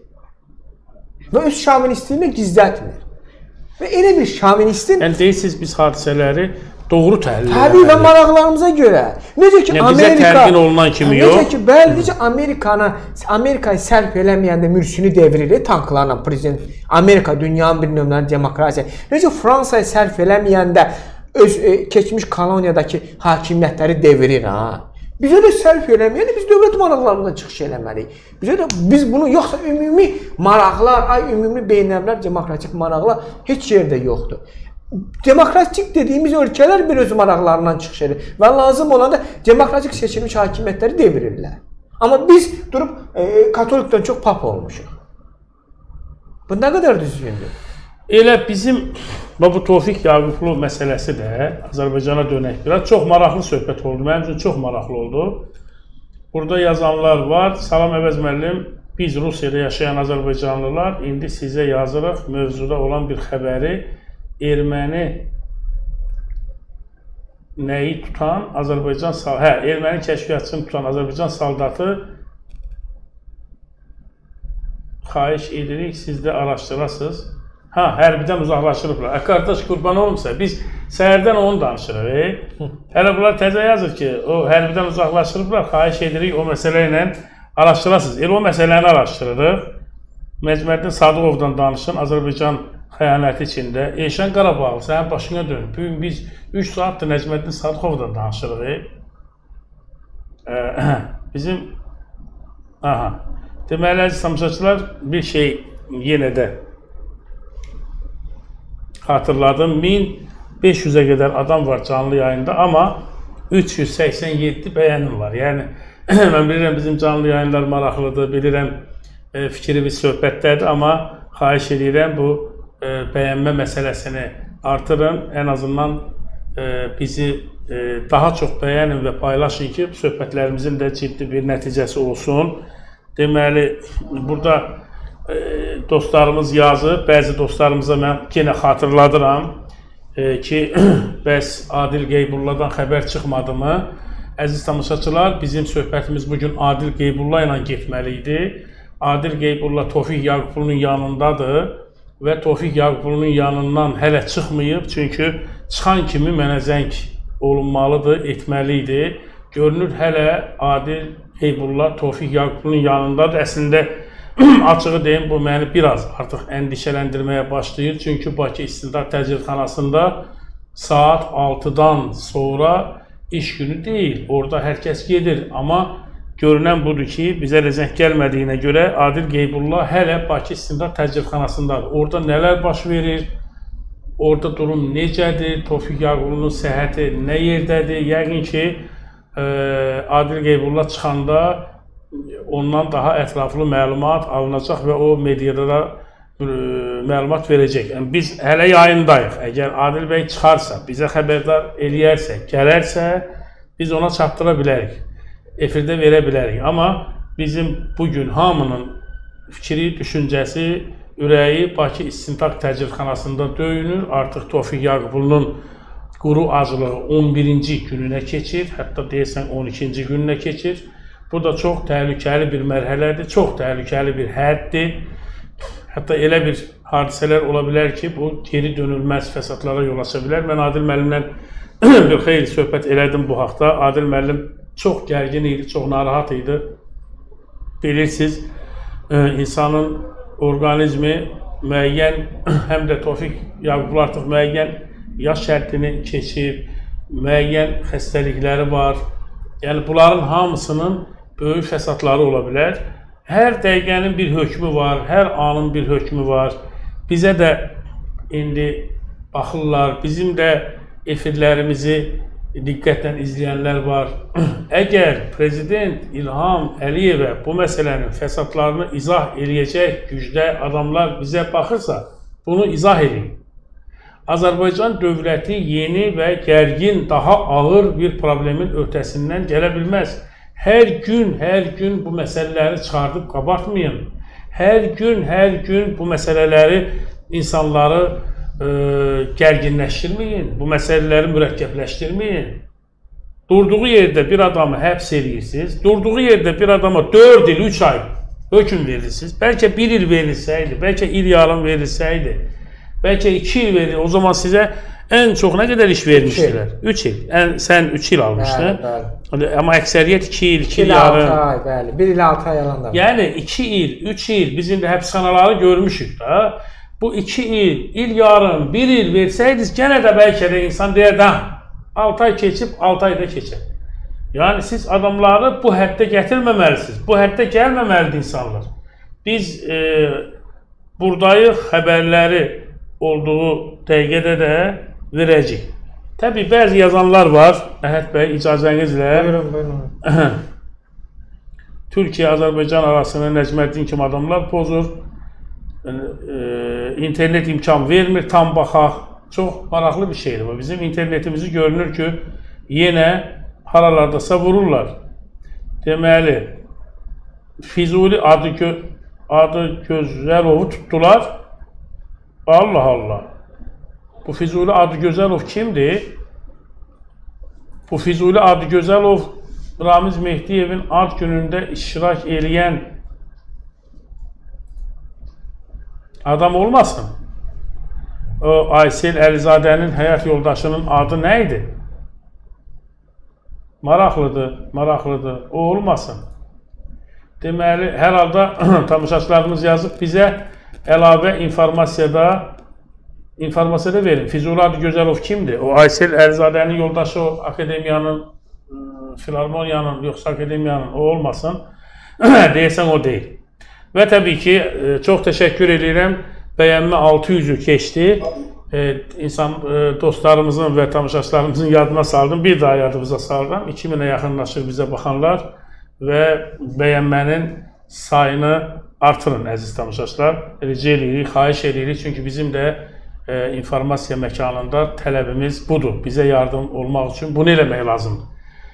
B: Və öz şovinistliyini gizlətmir. Və elə bir şovinistin...
A: Yəni deyirsiniz, biz hadisələri doğru təhlil edirik.
B: Təbii və maraqlarımıza görə. Necə ki,
A: yəni,
B: Amerika...
A: Bizə təlqin olunan kimi yox.
B: Necə ki, bəli, necə Amerikanı, Amerikayı sərf eləməyəndə mürsünü devirir, tanklarla prezident, Amerika dünyanın bir nömrəli demokrasiya. Necə Fransayı sərf eləməyəndə öz e, keçmiş koloniyadakı hakimiyyətləri devirir, ha? Bizə də sərf eləməyəndə biz dövlət maraqlarından çıxış eləməliyik. Bizə də biz bunu, yoxsa ümumi maraqlar, ay ümumi beynəllər, demokratik maraqlar heç yerdə yoxdur. Demokratik dediyimiz ölkələr bir öz maraqlarından çıxış edir və lazım olanda demokratik seçilmiş hakimiyyətləri devirirlər. Amma biz durub e, katolikdən çox pap olmuşuq. Bu nə qədər düzgündür?
A: Elə bizim bu Tofiq Yaqublu məsələsi də Azərbaycana dönək biraz. Çox maraqlı söhbət oldu. Mənim üçün çox maraqlı oldu. Burada yazanlar var. Salam Əvəz müəllim, biz Rusiyada yaşayan Azərbaycanlılar indi sizə yazırıq mövzuda olan bir xəbəri. Erməni nəyi tutan Azərbaycan, hə, erməni kəşfiyyatçısını tutan Azərbaycan saldatı xahiş edirik, siz də araşdırasınız. Ha, hərbidən uzaqlaşırıblar. Ə, qardaş, qurban olmasa, biz səhərdən onu danışırıq. E? Hələ bunlar təzə yazır ki, o hərbidən uzaqlaşırıblar, xahiş edirik, o məsələ ilə araşdırasınız. Elə o məsələni araşdırırıq. Nəcməddin Sadıqovdan danışın, Azərbaycan xəyanəti içində. Eşən Qarabağlı, sənin başına dönün. Bugün biz üç saatdır Nəcməddin Sadıqovdan danışırıq. E? Ə, bizim, aha, deməli, əziz tamaşaçılar, bir şey yenə də xatırladım. min beş yüzə qədər adam var canlı yayında, amma üç yüz səksən yeddi bəyənim var. Yəni, mən bilirəm, bizim canlı yayınlar maraqlıdır, bilirəm, e, fikrimiz söhbətdədir, amma xahiş edirəm, bu e, bəyənmə məsələsini artırın, ən azından e, bizi e, daha çox bəyənin və paylaşın ki, söhbətlərimizin də ciddi bir nəticəsi olsun. Deməli, burada e, dostlarımız yazıb, bəzi dostlarımıza mən yenə xatırladıram e, ki, bəs Adil Qeybullahdan xəbər çıxmadı mı? Əziz tamaşaçılar, bizim söhbətimiz bugün Adil Qeybullah ilə getməli idi. Adil Qeybullah Tofiq Yaqubulunun yanındadır və Tofiq Yaqubulunun yanından hələ çıxmayıb, çünki çıxan kimi mənə zəng olunmalıdır, etməli idi. Görünür, hələ Adil Qeybullah Tofiq Yaqubulunun yanındadır. Əslində, açığı deyim, bu məni biraz artıq əndişələndirməyə başlayır. Çünki Bakı İstintaq Təcridxanasında saat altıdan sonra iş günü deyil. Orada hər kəs gedir. Amma görünən budur ki, bizə də zəng gəlmədiyinə görə Adil Qeybullah hələ Bakı İstintaq Təcridxanasındadır. Orada nələr baş verir? Orada durum necədir? Tofiq Yaqubulunun səhhəti nə yerdədir? Yəqin ki, e, Adil Qeybullah çıxanda ondan daha ətraflı məlumat alınacaq və o mediada da e, məlumat verəcək. Yəni, biz hələ yayındayıq. Əgər Adil bəy çıxarsa, bizə xəbərdar eləyərsə, gələrsə, biz ona çatdıra bilərik. Efirdə verə bilərik. Amma bizim bugün hamının fikri, düşüncəsi, ürəyi Bakı İstintaq Təcridxanasında döyünür. Artıq Tofiq Yaqubulunun quru acılığı on birinci gününə keçir, hətta deyəsən on ikinci gününə keçir. Bu da çox təhlükəli bir mərhələdir, çox təhlükəli bir həddir. Hətta elə bir hadisələr ola bilər ki, bu geri dönülməz fəsadlara yol aça bilər. Mən Adil müəllimlə bir xeyli söhbət elədim bu haqda. Adil müəllim çox gərgin idi, çox narahat idi. Bilirsiniz, insanın orqanizmi müəyyən, həm də Tofiq Yaqubul artıq müəyyən yaş şərtini keçib, müəyyən xəstəlikləri var. Yəni, bunların hamısının böyük fəsadları ola bilər. Hər dəqiqənin bir hökmü var, hər anın bir hökmü var. Bizə də indi baxırlar, bizim də efirlərimizi diqqətlə izləyənlər var. Əgər Prezident İlham Əliyevə bu məsələnin fəsadlarını izah eləyəcək gücdə adamlar bizə baxırsa, bunu izah edin. Azərbaycan dövləti yeni və gərgin, daha ağır bir problemin öhdəsindən gələ bilməz. Hər gün, hər gün bu məsələləri çıxardıb qabartmayın. Hər gün, hər gün bu məsələləri, insanları e, gərginləşdirməyin. Bu məsələləri mürəkkəbləşdirməyin. Durduğu yerdə bir adamı həbs edirsiniz. Durduğu yerdə bir adama dörd il, üç ay hökm verirsiniz. Bəlkə bir il verilsəydi, bəlkə il yarım verilsəydi, bəlkə iki il verir. O zaman sizə ən çox nə qədər iş vermişdilər? üç il. Ən, sən üç il almışdın. Bəli, bəli. Amma əksəriyyət iki il, iki il yarım. altı
B: ay, bəli. bir il altı ay yalan da.
A: Yəni iki il, üç il bizim də həbsxanaları görmüşük da. Bu iki il, il yarım, bir il versəydiniz, gənə də bəlkə də insan deyər də altı ay keçib, altı ayda keçər. Yəni siz adamları bu həddə gətirməməlisiniz. Bu həddə gəlməməlidir insanlar. Biz e, buradayıq, xəbərləri olduğu dəqiqədə də verəcək. Təbii, bəzi yazanlar var, Əhəd bəy, icazənizlə.
B: Buyurun, buyurun.
A: Türkiyə-Azərbaycan arasını Nəcməddin kimi adamlar pozur. E, internet imkan vermir, tam baxaq. Çox maraqlı bir şeydir bu. Bizim internetimizi görünür ki, yenə haralardasa vururlar. Deməli, Füzuli adı, gö adı Gözəlovu tutdular. Allah Allah. Bu Füzuli Adıgözəlov kimdir? Bu Füzuli Adıgözəlov Ramiz Mehdiyevin ad günündə iştirak eləyən Adam olmasın. O Aysel Əlizadənin həyat yoldaşının adı nə idi? Maraqlıdır, maraqlıdır. O olmasın. Deməli, hər halda tamaşaçılarımız yazıb bizə əlavə informasiyada informasiyada verin. Füzuli Adıgözəlov kimdir? O Aysel Əlizadənin yoldaşı, o akademiyanın, filarmoniyanın, yoxsa akademiyanın, o olmasın. Deyəsən o deyil. Və təbii ki, çox təşəkkür edirəm. Bəyənmə altı yüzü keçdi. İnsan dostlarımızın və tamaşaçılarımızın yadına saldım. Bir daha yadımıza saldım. iki minə yaxınlaşır bizə baxanlar və bəyənmənin sayını artırın əziz tamaşaçılar. Rica edirik, xahiş edirik. Çünki bizim də e, informasiya məkanında tələbimiz budur. Bizə yardım olmaq üçün bunu eləmək lazımdır.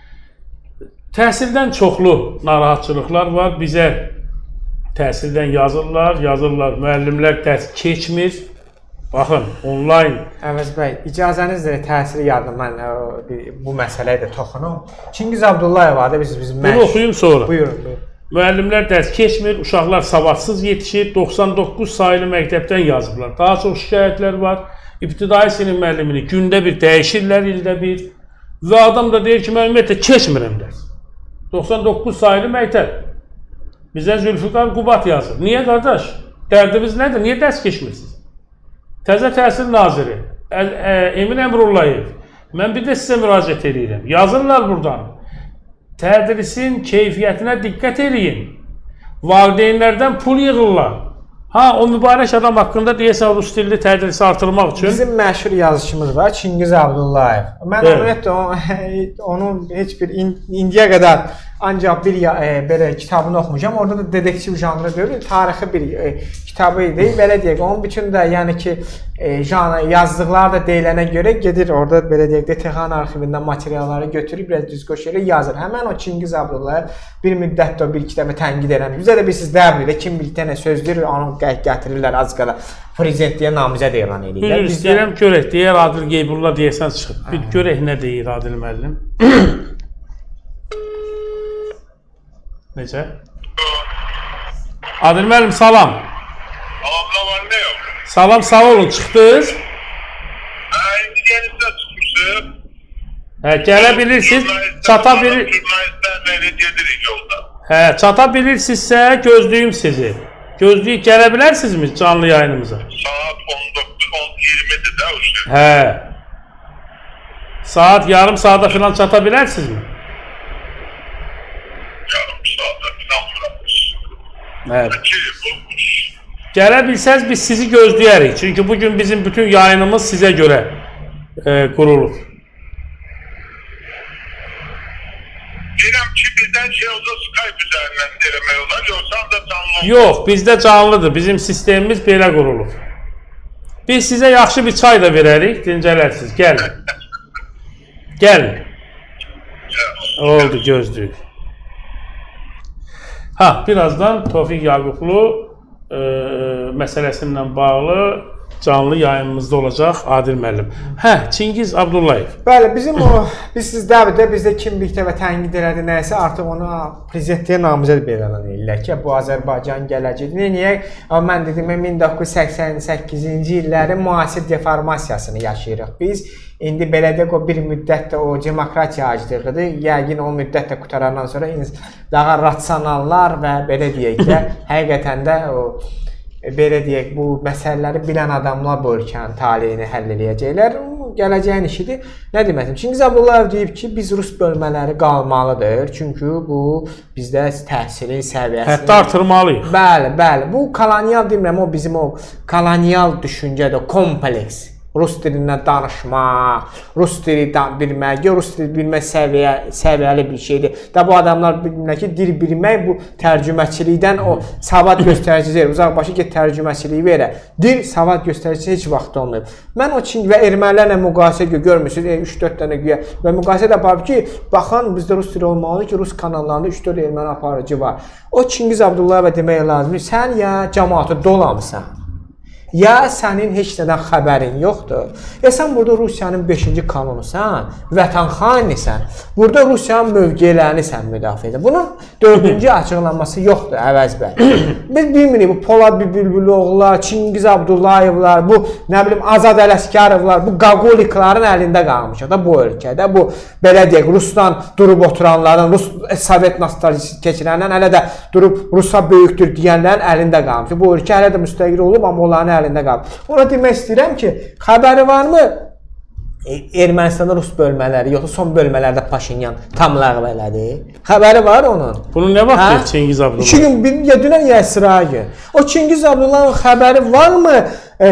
A: Təhsildən çoxlu narahatçılıqlar var. Bizə təhsildən yazırlar, yazırlar. Müəllimlər dərs keçmir. Baxın, onlayn.
B: Əvəz bəy, icazənizlə təhsili yardım, mən bu məsələyə də toxunum. Çingiz Abdullayev adı biz bizim
A: Bunu oxuyum sonra.
B: Buyurun, buyurun.
A: Müəllimlər dərs keçmir, uşaqlar savadsız yetişir, doxsan doqquz sayılı məktəbdən yazıblar. Daha çox şikayətlər var. İbtidai sinif müəllimini gündə bir dəyişirlər, ildə bir. Və adam da deyir ki, mən ümumiyyətlə keçmirəm dərs. doxsan doqquz sayılı məktəb. Bizə Zülfikar Qubat yazır. Niyə qardaş? Dərdiniz nədir? Niyə dərs keçmirsiniz? Təzə Təhsil Naziri Emin Əmrullayev. Mən bir də sizə müraciət edirəm. Yazırlar buradan. Tədrisin keyfiyyətinə diqqət edin. Valideynlərdən pul yığırlar. Ha, o mübarək adam haqqında deyəsən rus dilli tədrisi artırmaq üçün.
B: Bizim məşhur yazışımız var, Çingiz Abdullayev. Mən ümumiyyətlə evet. onun heç bir indiyə qədər ancaq bir e, belə kitabını oxumuşam. Orada da dedektiv janrı deyil, tarixi bir e, kitabı idi. Belə deyək, onun bütün də yəni ki e, janr yazdıqları da deyilənə görə gedir orada belə deyək də Texan arxivindən materialları götürüb biraz düzgün şeylə yazır. Həmin o Çingiz Abdullayev bir müddət də bir kitabı tənqid edən. Bizə də bir siz dəbirlə kim bir dənə söz deyir, onu gətirirlər az qala prezidentliyə namizəd elan edirlər.
A: Biz istəyirəm görək, deyər Adil Qeybulla deyəsən çıxıb. Bir görək nə deyir Adil müəllim. Necə? Adil müəllim, salam.
C: Salam, salam, ne yok?
A: Salam, sağ olun, çıxdınız.
C: Ha, indi genizde çıkmışım.
A: Hə, gələ bilirsiniz, çata bilir...
C: Jurnalistler beni gedirik yolda.
A: Hə, çata bilirsinizsə gözlüyüm sizi. Gözlüyüb gələ bilərsinizmi canlı yayınımıza?
C: Saat on dokuz on iyirmidir də uşaq.
A: Hə. Saat yarım saata falan çata bilərsinizmi?
C: Yarım saate falan bırakmış.
A: Hə.
C: İki bulmuş.
A: Gələ bilsəz biz sizi gözləyərik. Çünki bugün bizim bütün yayınımız sizə görə e, qurulur.
C: Biləm ki bizden şey olsa Skype üzerinden denemək olar, yoksa da canlı.
A: Yox, bizdə canlıdır. Bizim sistemimiz belə qurulur. Biz sizə yaxşı bir çay da verərik, dincələrsiniz. Gəlin. Gəlin. Oldu, gözlük. Ha, birazdan Tofiq Yaqublu e, məsələsindən bağlı canlı yayınımızda olacaq Adil müəllim. Hə, Çingiz Abdullayev.
B: Bəli, bizim o, biz sizdə bizdə kimlikdə və tənqid elədi nəyəsə artıq onu prezidentliyə namizəd elan edirlər ki, bu Azərbaycan gələcəyidir. Niyə? Mən dedim, min doqquz yüz səksən səkkizinci illərin müasir deformasiyasını yaşayırıq. Biz indi belə deyək, o bir müddətdə o demokratiya aclığıdır. Yəqin o müddətdə qutarandan sonra daha rasionallar və belə deyək də, həqiqətən də o belə deyək, bu məsələləri bilən adamlar bu ölkənin taleyini həll eləyəcəklər. Gələcəyin işidir. Nə deməkdir? Çingiz Abdullayev deyib ki, biz rus bölmələri qalmalıdır. Çünki bu bizdə təhsilin səviyyəsini
A: hətta artırmalıyıq.
B: Bəli, bəli. Bu kolonial demirəm, o bizim o kolonial düşüncədə kompleks. Rus dilindən danışmaq, Rus dili bilmək, Rus dili bilmək səviyyə, səviyyəli bir şeydir. Da bu adamlar bilmək ki, dil bilmək bu tərcüməçilikdən o savad göstəricisi, uzaqbaşı get tərcüməçiliyi verə. Dil savad göstəricisi heç vaxt olmayıb. Mən o Çin və ermənilərlə müqayisə görmürsünüz, üç dörd dənə güya və müqayisə də aparıb ki, baxın bizdə Rus dili olmalıdır ki, Rus kanallarında üç dörd erməni aparıcı var. O Çingiz Abdullayevə demək lazımdır, sən ya cəmaatı dolamısan. ya sənin heç nədən xəbərin yoxdur, ya sən burada Rusiyanın beşinci kanonusan, vətən xainisən, burada Rusiyanın mövqelərini sən müdafiə edir. Bunun dördüncü açıqlanması yoxdur, Əvəz bəy. Biz bilmirik, bu Polad Bülbüloğullar, Çingiz Abdullayevlar, bu nə bilim Azad Ələsgərovlar, bu qaqolikların əlində qalmışıq da bu ölkədə. Bu, belə deyək, Rusdan durub oturanların, Rus Sovet nostalgisi keçirənlərin, hələ də durub Rusya böyükdür deyənlərin əlində qalmışıq. Bu ölkə hələ də müstəqil olub, amma onların əlində qalıb. Ona demək istəyirəm ki, xəbəri varmı Ermənistanda Rus bölmələri, yoxsa son bölmələrdə Paşinyan tam ləğv elədi? Xəbəri var onun.
A: Bunu nə vaxt deyir Çingiz Abdullah?
B: İki gün, bir, ya dünən ya İsrail gün. O Çingiz Abdullahın xəbəri varmı e,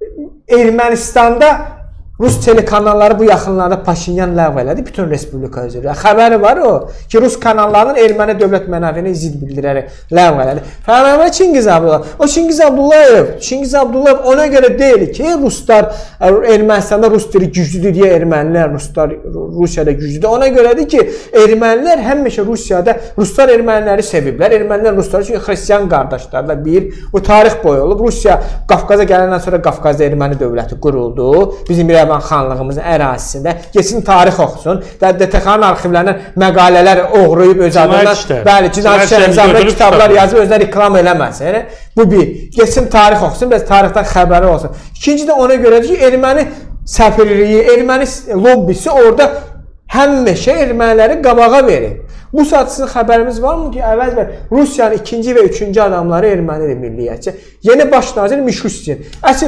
B: Ermənistanda Rus telekanalları bu yaxınlarda Paşinyan ləğv elədi, bütün respublika üzrə. Xəbəri var o ki, Rus kanallarının erməni dövlət mənafeyinə zid bildirərək ləğv elədi. Fərəmə Çingiz Abdullah. O Çingiz Abdullayev, Çingiz Abdullayev ona görə deyil ki, Ruslar Ermənistanda Rus dili güclüdür deyə ermənilər Ruslar Rusiyada güclüdür. Ona görədir ki, ermənilər həmişə Rusiyada Ruslar erməniləri seviblər. Ermənilər Rusları çünki xristian qardaşlarla bir bu tarix boyu olub. Rusiya Qafqaza gələndən sonra Qafqazda erməni dövləti quruldu. Bizim bir xanlığımızın ərazisində geçsin tarix oxusun. D T X-ın arxivlərindən məqalələr oğruyub öz adına, bəli, cinayət işləri kitablar yazıb özünə reklam eləməsin. Bu bir. Geçsin tarix oxusun, bəs tarixdən xəbəri olsun. İkinci də ona görədir ki, erməni səfirliyi, erməni lobbisi orada həmişə erməniləri qabağa verir. Bu saat sizin xəbərimiz varmı ki, əvvəl və Rusiyanın ikinci və üçüncü adamları ermənidir milliyyətçi. Yeni baş nazir Mişustin. Əsl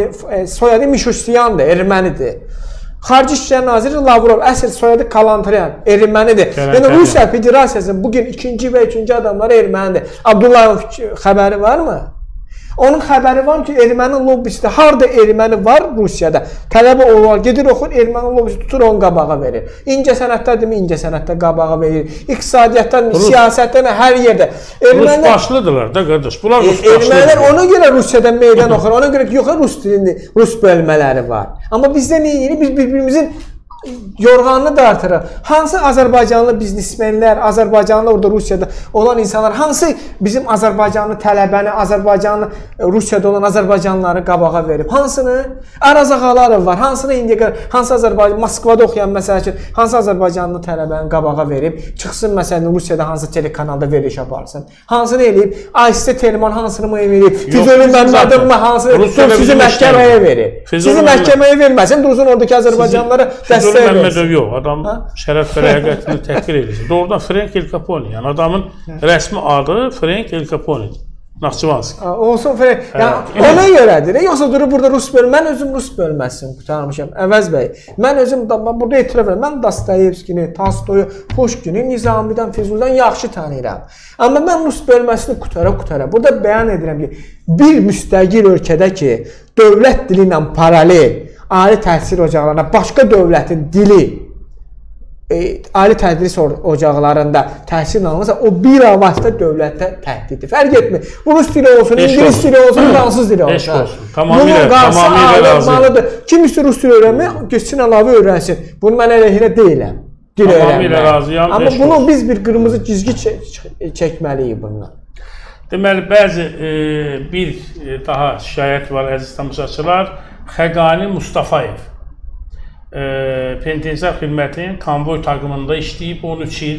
B: soyadı Mişusyandır, ermənidir. Xarici İşlər Naziri Lavrov, əsl soyadı Kalantryan, ermənidir. Yəni Rusiya Federasiyasının bugün ikinci və üçüncü adamları ermənidir. Abdullayevin xəbəri varmı? Onun xəbəri var ki, erməni lobbisi də harada erməni var Rusiyada tələbə olar, gedir oxur, erməni lobbisi tutur onu qabağa verir. İncə sənətdədirmi, incə sənətdə qabağa verir. İqtisadiyyatdan, siyasətdən, hər yerdə.
A: Rus başlıdırlar da qardaş. Bunlar Rus başlıdırlar.
B: Ermənilər ona görə Rusiyada meydan oxur, ona görə ki, yox, Rus dilində Rus bölmələri var. Amma bizdə nə edirik? Biz bir-birimizin yorğanını dartırıq. Hansı Azərbaycanlı biznesmenlər, Azərbaycanlı orada Rusiyada olan insanlar, hansı bizim Azərbaycanlı tələbəni, Azərbaycanlı Rusiyada olan Azərbaycanlıları qabağa verib? Hansını? Araz Ağalarov var. Hansını indiyə qədər, hansı Azərbaycan, Moskvada oxuyan məsələ ki, hansı Azərbaycanlı tələbəni qabağa verib? Çıxsın məsələn Rusiyada hansı telekanalda veriliş aparsın? Hansını eləyib? Ayşə Telman hansını mı eləyib? Füzuli Məmmədov mu hansını? Sizi məhkəməyə verir. Sizi məhkəməyə verməsin, dursun oradakı Azərbaycanlılara dəstək
A: Məmmədov yox, adam şərəf və ləyaqətini təhqir edir. Doğrudan Frank El Capone, yəni adamın rəsmi adı Frank El Capone. Naxçıvanski.
B: Olsun Frank. Yəni ona görədir. Yoxsa durub burada Rus bölmə, mən özüm Rus bölməsini qurtarmışam. Əvəz bəy, mən özüm burada etiraf edirəm. Mən Dostoyevskini, Tolstoyu, Pushkini, Nizamidən, Füzulidən yaxşı tanıyıram. Amma mən Rus bölməsini qutara-qutara burada bəyan edirəm ki, bir müstəqil ölkədə ki, dövlət dili ilə paralel ali təhsil ocaqlarına başqa dövlətin dili e, ali tədris ocaqlarında təhsil alınırsa, o bir avazda dövlətə təhdiddir. Fərq etmir. Rus dili olsun, İngilis dili olsun, Fransız dili olsun.
A: Tamamilə, tamamilə razıyım.
B: Kim istəyir Rus dili öyrənmək, geçsin əlavə öyrənsin. Bunu mən əleyhinə deyiləm. Dil
A: tamamilə razıyam.
B: Amma bunu biz bir qırmızı cizgi çəkməliyik bundan.
A: Deməli, bəzi e, bir e, daha şikayət var, əziz tamaşaçılar. Xəqani Mustafayev e, penitensiar xidmətin konvoy taqımında işləyib on üç il.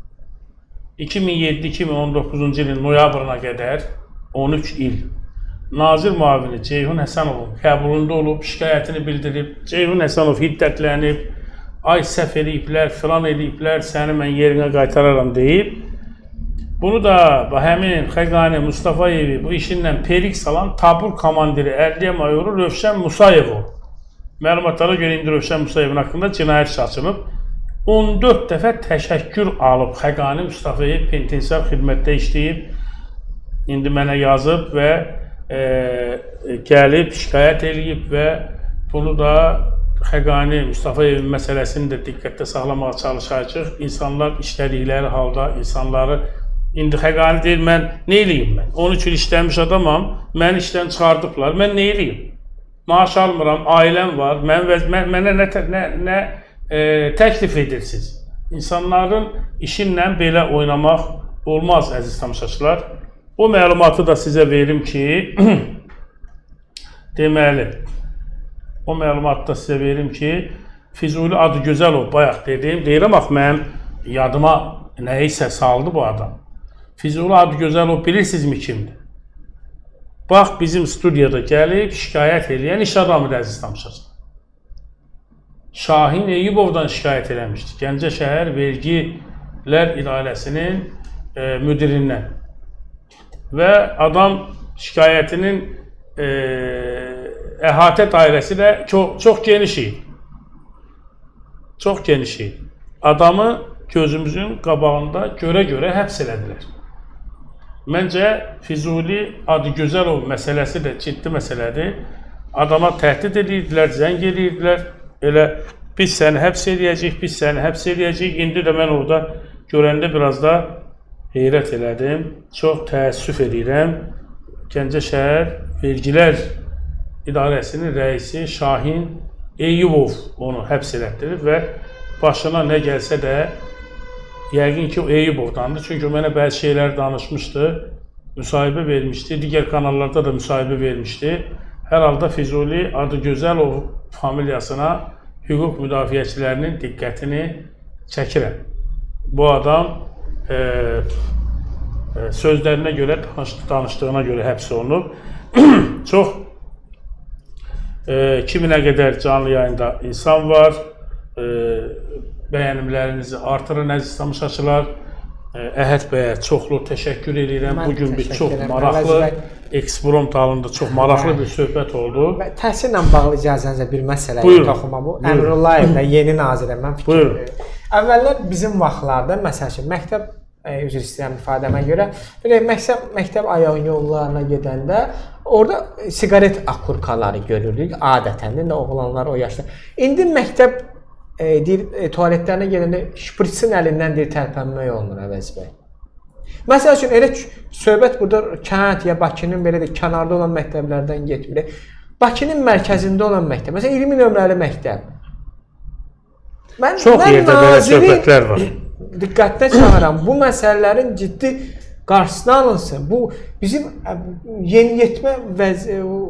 A: iki min yeddi iki min on doqquzuncu ilin noyabrına qədər on üç il. Nazir müavini Ceyhun Həsənovun qəbulunda olub, şikayətini bildirib. Ceyhun Həsənov hiddətlənib, ay səhv eləyiblər, filan eləyiblər, səni mən yerinə qaytararam deyib. Bunu da həmin Xəqani Mustafayevi bu işindən perik salan tabur komandiri ədliyyə mayoru Rövşən Musayev olub. Məlumatlara görə indi Rövşən Musayevin haqqında cinayət işi açılıb. on dörd dəfə təşəkkür alıb Xəqani Mustafayev penitensiar xidmətdə işləyib. İndi mənə yazıb və e, gəlib, şikayət eləyib və bunu da Xəqani Mustafayevin məsələsini də diqqətdə saxlamağa çalışacaq. İnsanlar işlədikləri halda insanları İndi Xəqani deyir, mən nə eləyim mən? on üç il işləmiş adamam, məni işdən çıxardıblar, mən nə eləyim? Maaş almıram, ailəm var, mən, mən, mənə nə, nə, nə e, təklif edirsiniz? İnsanların işinlə belə oynamaq olmaz, əziz tamaşaçılar. O məlumatı da sizə verim ki, deməli, o məlumatı da sizə verim ki, Füzuli Adıgözəlov, bayaq dedim, deyirəm, bax, mənim yadıma nəyisə saldı bu adam. Füzuli Adıgözəlov bilirsinizmi kimdir? Bax, bizim studiyada gəlib, şikayət edən iş adamıdır, əziz tamaşaçılar. Şahin Eyyubovdan şikayət eləmişdi. Gəncə şəhər vergilər idarəsinin e, müdirindən. Və adam şikayətinin e, əhatə dairəsi də çox, çox geniş idi. Çox geniş idi. Adamı gözümüzün qabağında görə-görə həbs elədilər. Məncə, Füzuli Adıgözəlov məsələsi də ciddi məsələdir. Adama təhdid edirdilər, zəng edirdilər. Elə biz səni həbs edəcəyik, biz səni həbs edəcəyik. İndi də mən orada görəndə biraz da heyrət elədim. Çox təəssüf edirəm. Gəncə şəhər vergilər idarəsinin rəisi Şahin Eyyubov onu həbs elətdirib və başına nə gəlsə də yəqin ki, o Eyyubovdandır. Çünki o mənə bəzi şeylər danışmışdı, müsahibə vermişdi, digər kanallarda da müsahibə vermişdi. Hər halda Füzuli Adıgözəlov familiyasına hüquq müdafiəçilərinin diqqətini çəkirəm. Bu adam e, e, sözlərinə görə, danışdığına görə həbs olunub. Çox e, iki minə qədər canlı yayında insan var. E, bəyənimlərinizi artırın, əziz tamaşaçılar. Əhəd bəyə çoxlu təşəkkür edirəm. Bugün bir çox maraqlı, eksprompt halında çox maraqlı bir söhbət oldu.
B: Təhsillə bağlı icazənizə bir məsələyə toxunma bu. Əmrullayev da yeni nazirə mən fikir verirəm. Əvvəllər bizim vaxtlarda, məsəl üçün, məktəb, üzr istəyirəm ifadəmə görə, məktəb, məktəb ayağın yollarına gedəndə orada siqaret akurkaları görürdük, adətən də oğlanlar o yaşda. İndi məktəb E, deyir, e, tualetlərinə gələndə şpritsin əlindən deyir, tərpənmək olunur Əvəz bəy. Məsəl üçün, elə söhbət burada kənd ya Bakının belə də kənarda olan məktəblərdən getmir. Bakının mərkəzində olan məktəb, məsələn, iyirmi nömrəli məktəb. Mən,
A: çox
B: mən
A: yerdə belə söhbətlər var.
B: Diqqətlə çağıram, bu məsələlərin ciddi qarşısına alınsın. Bu bizim yeniyetmə vəz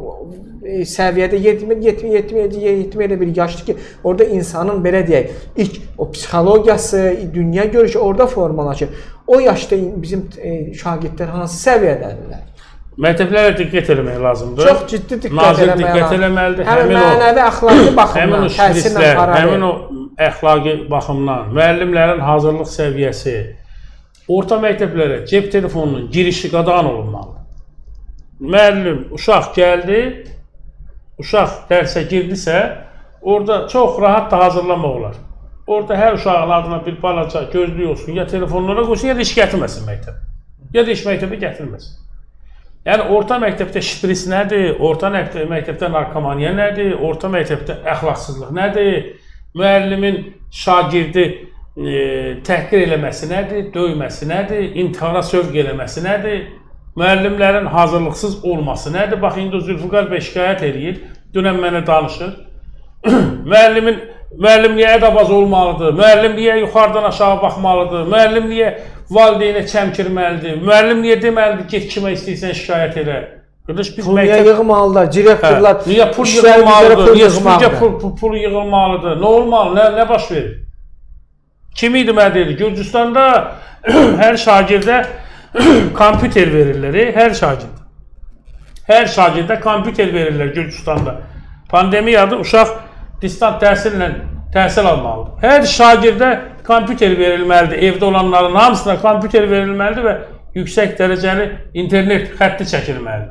B: səviyyədə yetmə yetmə yetmə yetmə elə bir yaşdır ki, orada insanın belə deyək, ilk o psixologiyası, dünya görüşü orada formalaşır. O yaşda bizim şagirdlər hansı səviyyədədirlər?
A: Məktəblərə diqqət eləmək lazımdır.
B: Çox ciddi diqqət eləmək
A: diqqət eləməlidir.
B: Həm mənəvi, əxlaqi baxımdan,
A: təsirlə paralel. Həmin o əxlaqi baxımdan, müəllimlərin hazırlıq səviyyəsi, orta məktəblərə cep telefonunun girişi qadağan olunmalıdır. Müəllim, uşaq gəldi, uşaq dərsə girdisə, orada çox rahat da hazırlamaq olar. Orada hər uşağın adına bir balaca gözlük olsun, ya telefonlara qoysun, ya da iş gətirməsin məktəb. Ya da iş məktəbi gətirməsin. Yəni, orta məktəbdə şpris nədir? Orta məktəbdə narkomaniya nədir? Orta məktəbdə əxlaqsızlıq nədir? Müəllimin şagirdi e, təhqir eləməsi nədir? Döyməsi nədir? İntihara sövq eləməsi nədir? Müəllimlərin hazırlıqsız olması nədir? Bax, indi Zülfüqar bəy şikayət edir, dünən mənə danışır. Müəllimin, müəllim niyə ədabaz olmalıdır? Müəllim niyə yuxarıdan aşağı baxmalıdır? Müəllim niyə valideynə çəmkirməlidir? Müəllim niyə deməlidir, get kimə istəyirsən şikayət elə?
B: Pul niyə yığmalıdır? Direktorlar
A: niyə pul yığılmalıdır? Niyə süpürgə pul yığılmalıdır? Nə olmalı? Nə baş verir? Kim idi mənə dedi? Gürcüstanda hər şagirdə kompüter verirlər, hər şagirdə. Hər şagirdə kompüter verirlər Gürcüstanda. Pandemiyadır, uşaq distant təhsillə təhsil almalıdır. Hər şagirdə kompüter verilməlidir, evdə olanların hamısına kompüter verilməlidir və yüksək dərəcəli internet xətti çəkilməlidir.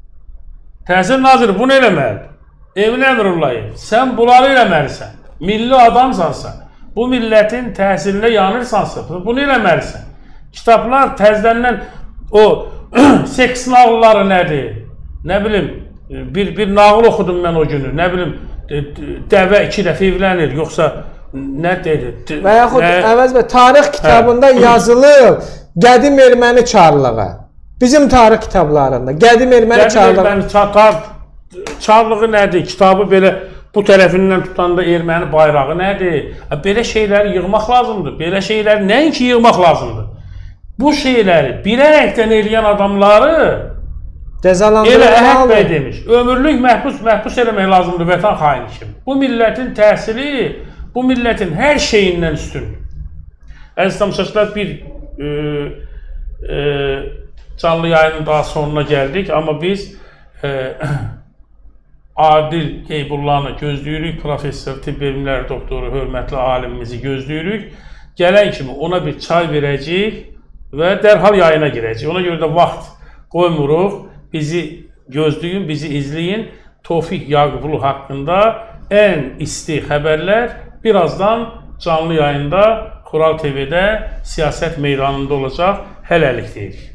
A: Təhsil naziri bunu eləməlidir. Emin Əmrullayev, sən bunları eləməlisən. Milli adamsansa, bu millətin təhsilinə yanırsansa, bunu eləməlisən. Kitablar təzədən o seks nağılları nədir? Nə bilim, bir, bir nağıl oxudum mən o günü, nə bilim, dəvə iki dəfə evlənir, yoxsa nə dedi?
B: Və yaxud, Əvəz bəy, tarix kitabında hə. yazılır qədim erməni çarlığı. Bizim tarix kitablarında qədim erməni çarlığı. Qədim
A: erməni çarlığı nədir? Kitabı belə bu tərəfindən tutanda erməni bayrağı nədir? Belə şeyləri yığmaq lazımdır. Belə şeyləri nəinki yığmaq lazımdır? Bu şeyləri birəkdən eləyən adamları
B: Cəzalandırılmalı.
A: Elə Əhəd bəy demiş, ömürlük məhbus məhbus eləmək lazımdır vətən xaini kimi. Bu millətin təhsili, bu millətin hər şeyindən üstündür. Əziz tamaşaçılar, bir e, e, canlı yayının daha sonuna gəldik, amma biz e, Adil Qeybullahını gözləyirik, professor, tibb elmləri doktoru, hörmətli alimimizi gözləyirik. Gələn kimi ona bir çay verəcəyik və dərhal yayına girəcəyik. Ona görə də vaxt qoymuruq. Bizi gözləyin, bizi izləyin. Tofiq Yaqublu haqqında ən isti xəbərlər birazdan canlı yayında Xural T V-də siyasət meydanında olacaq. Hələlik deyirik.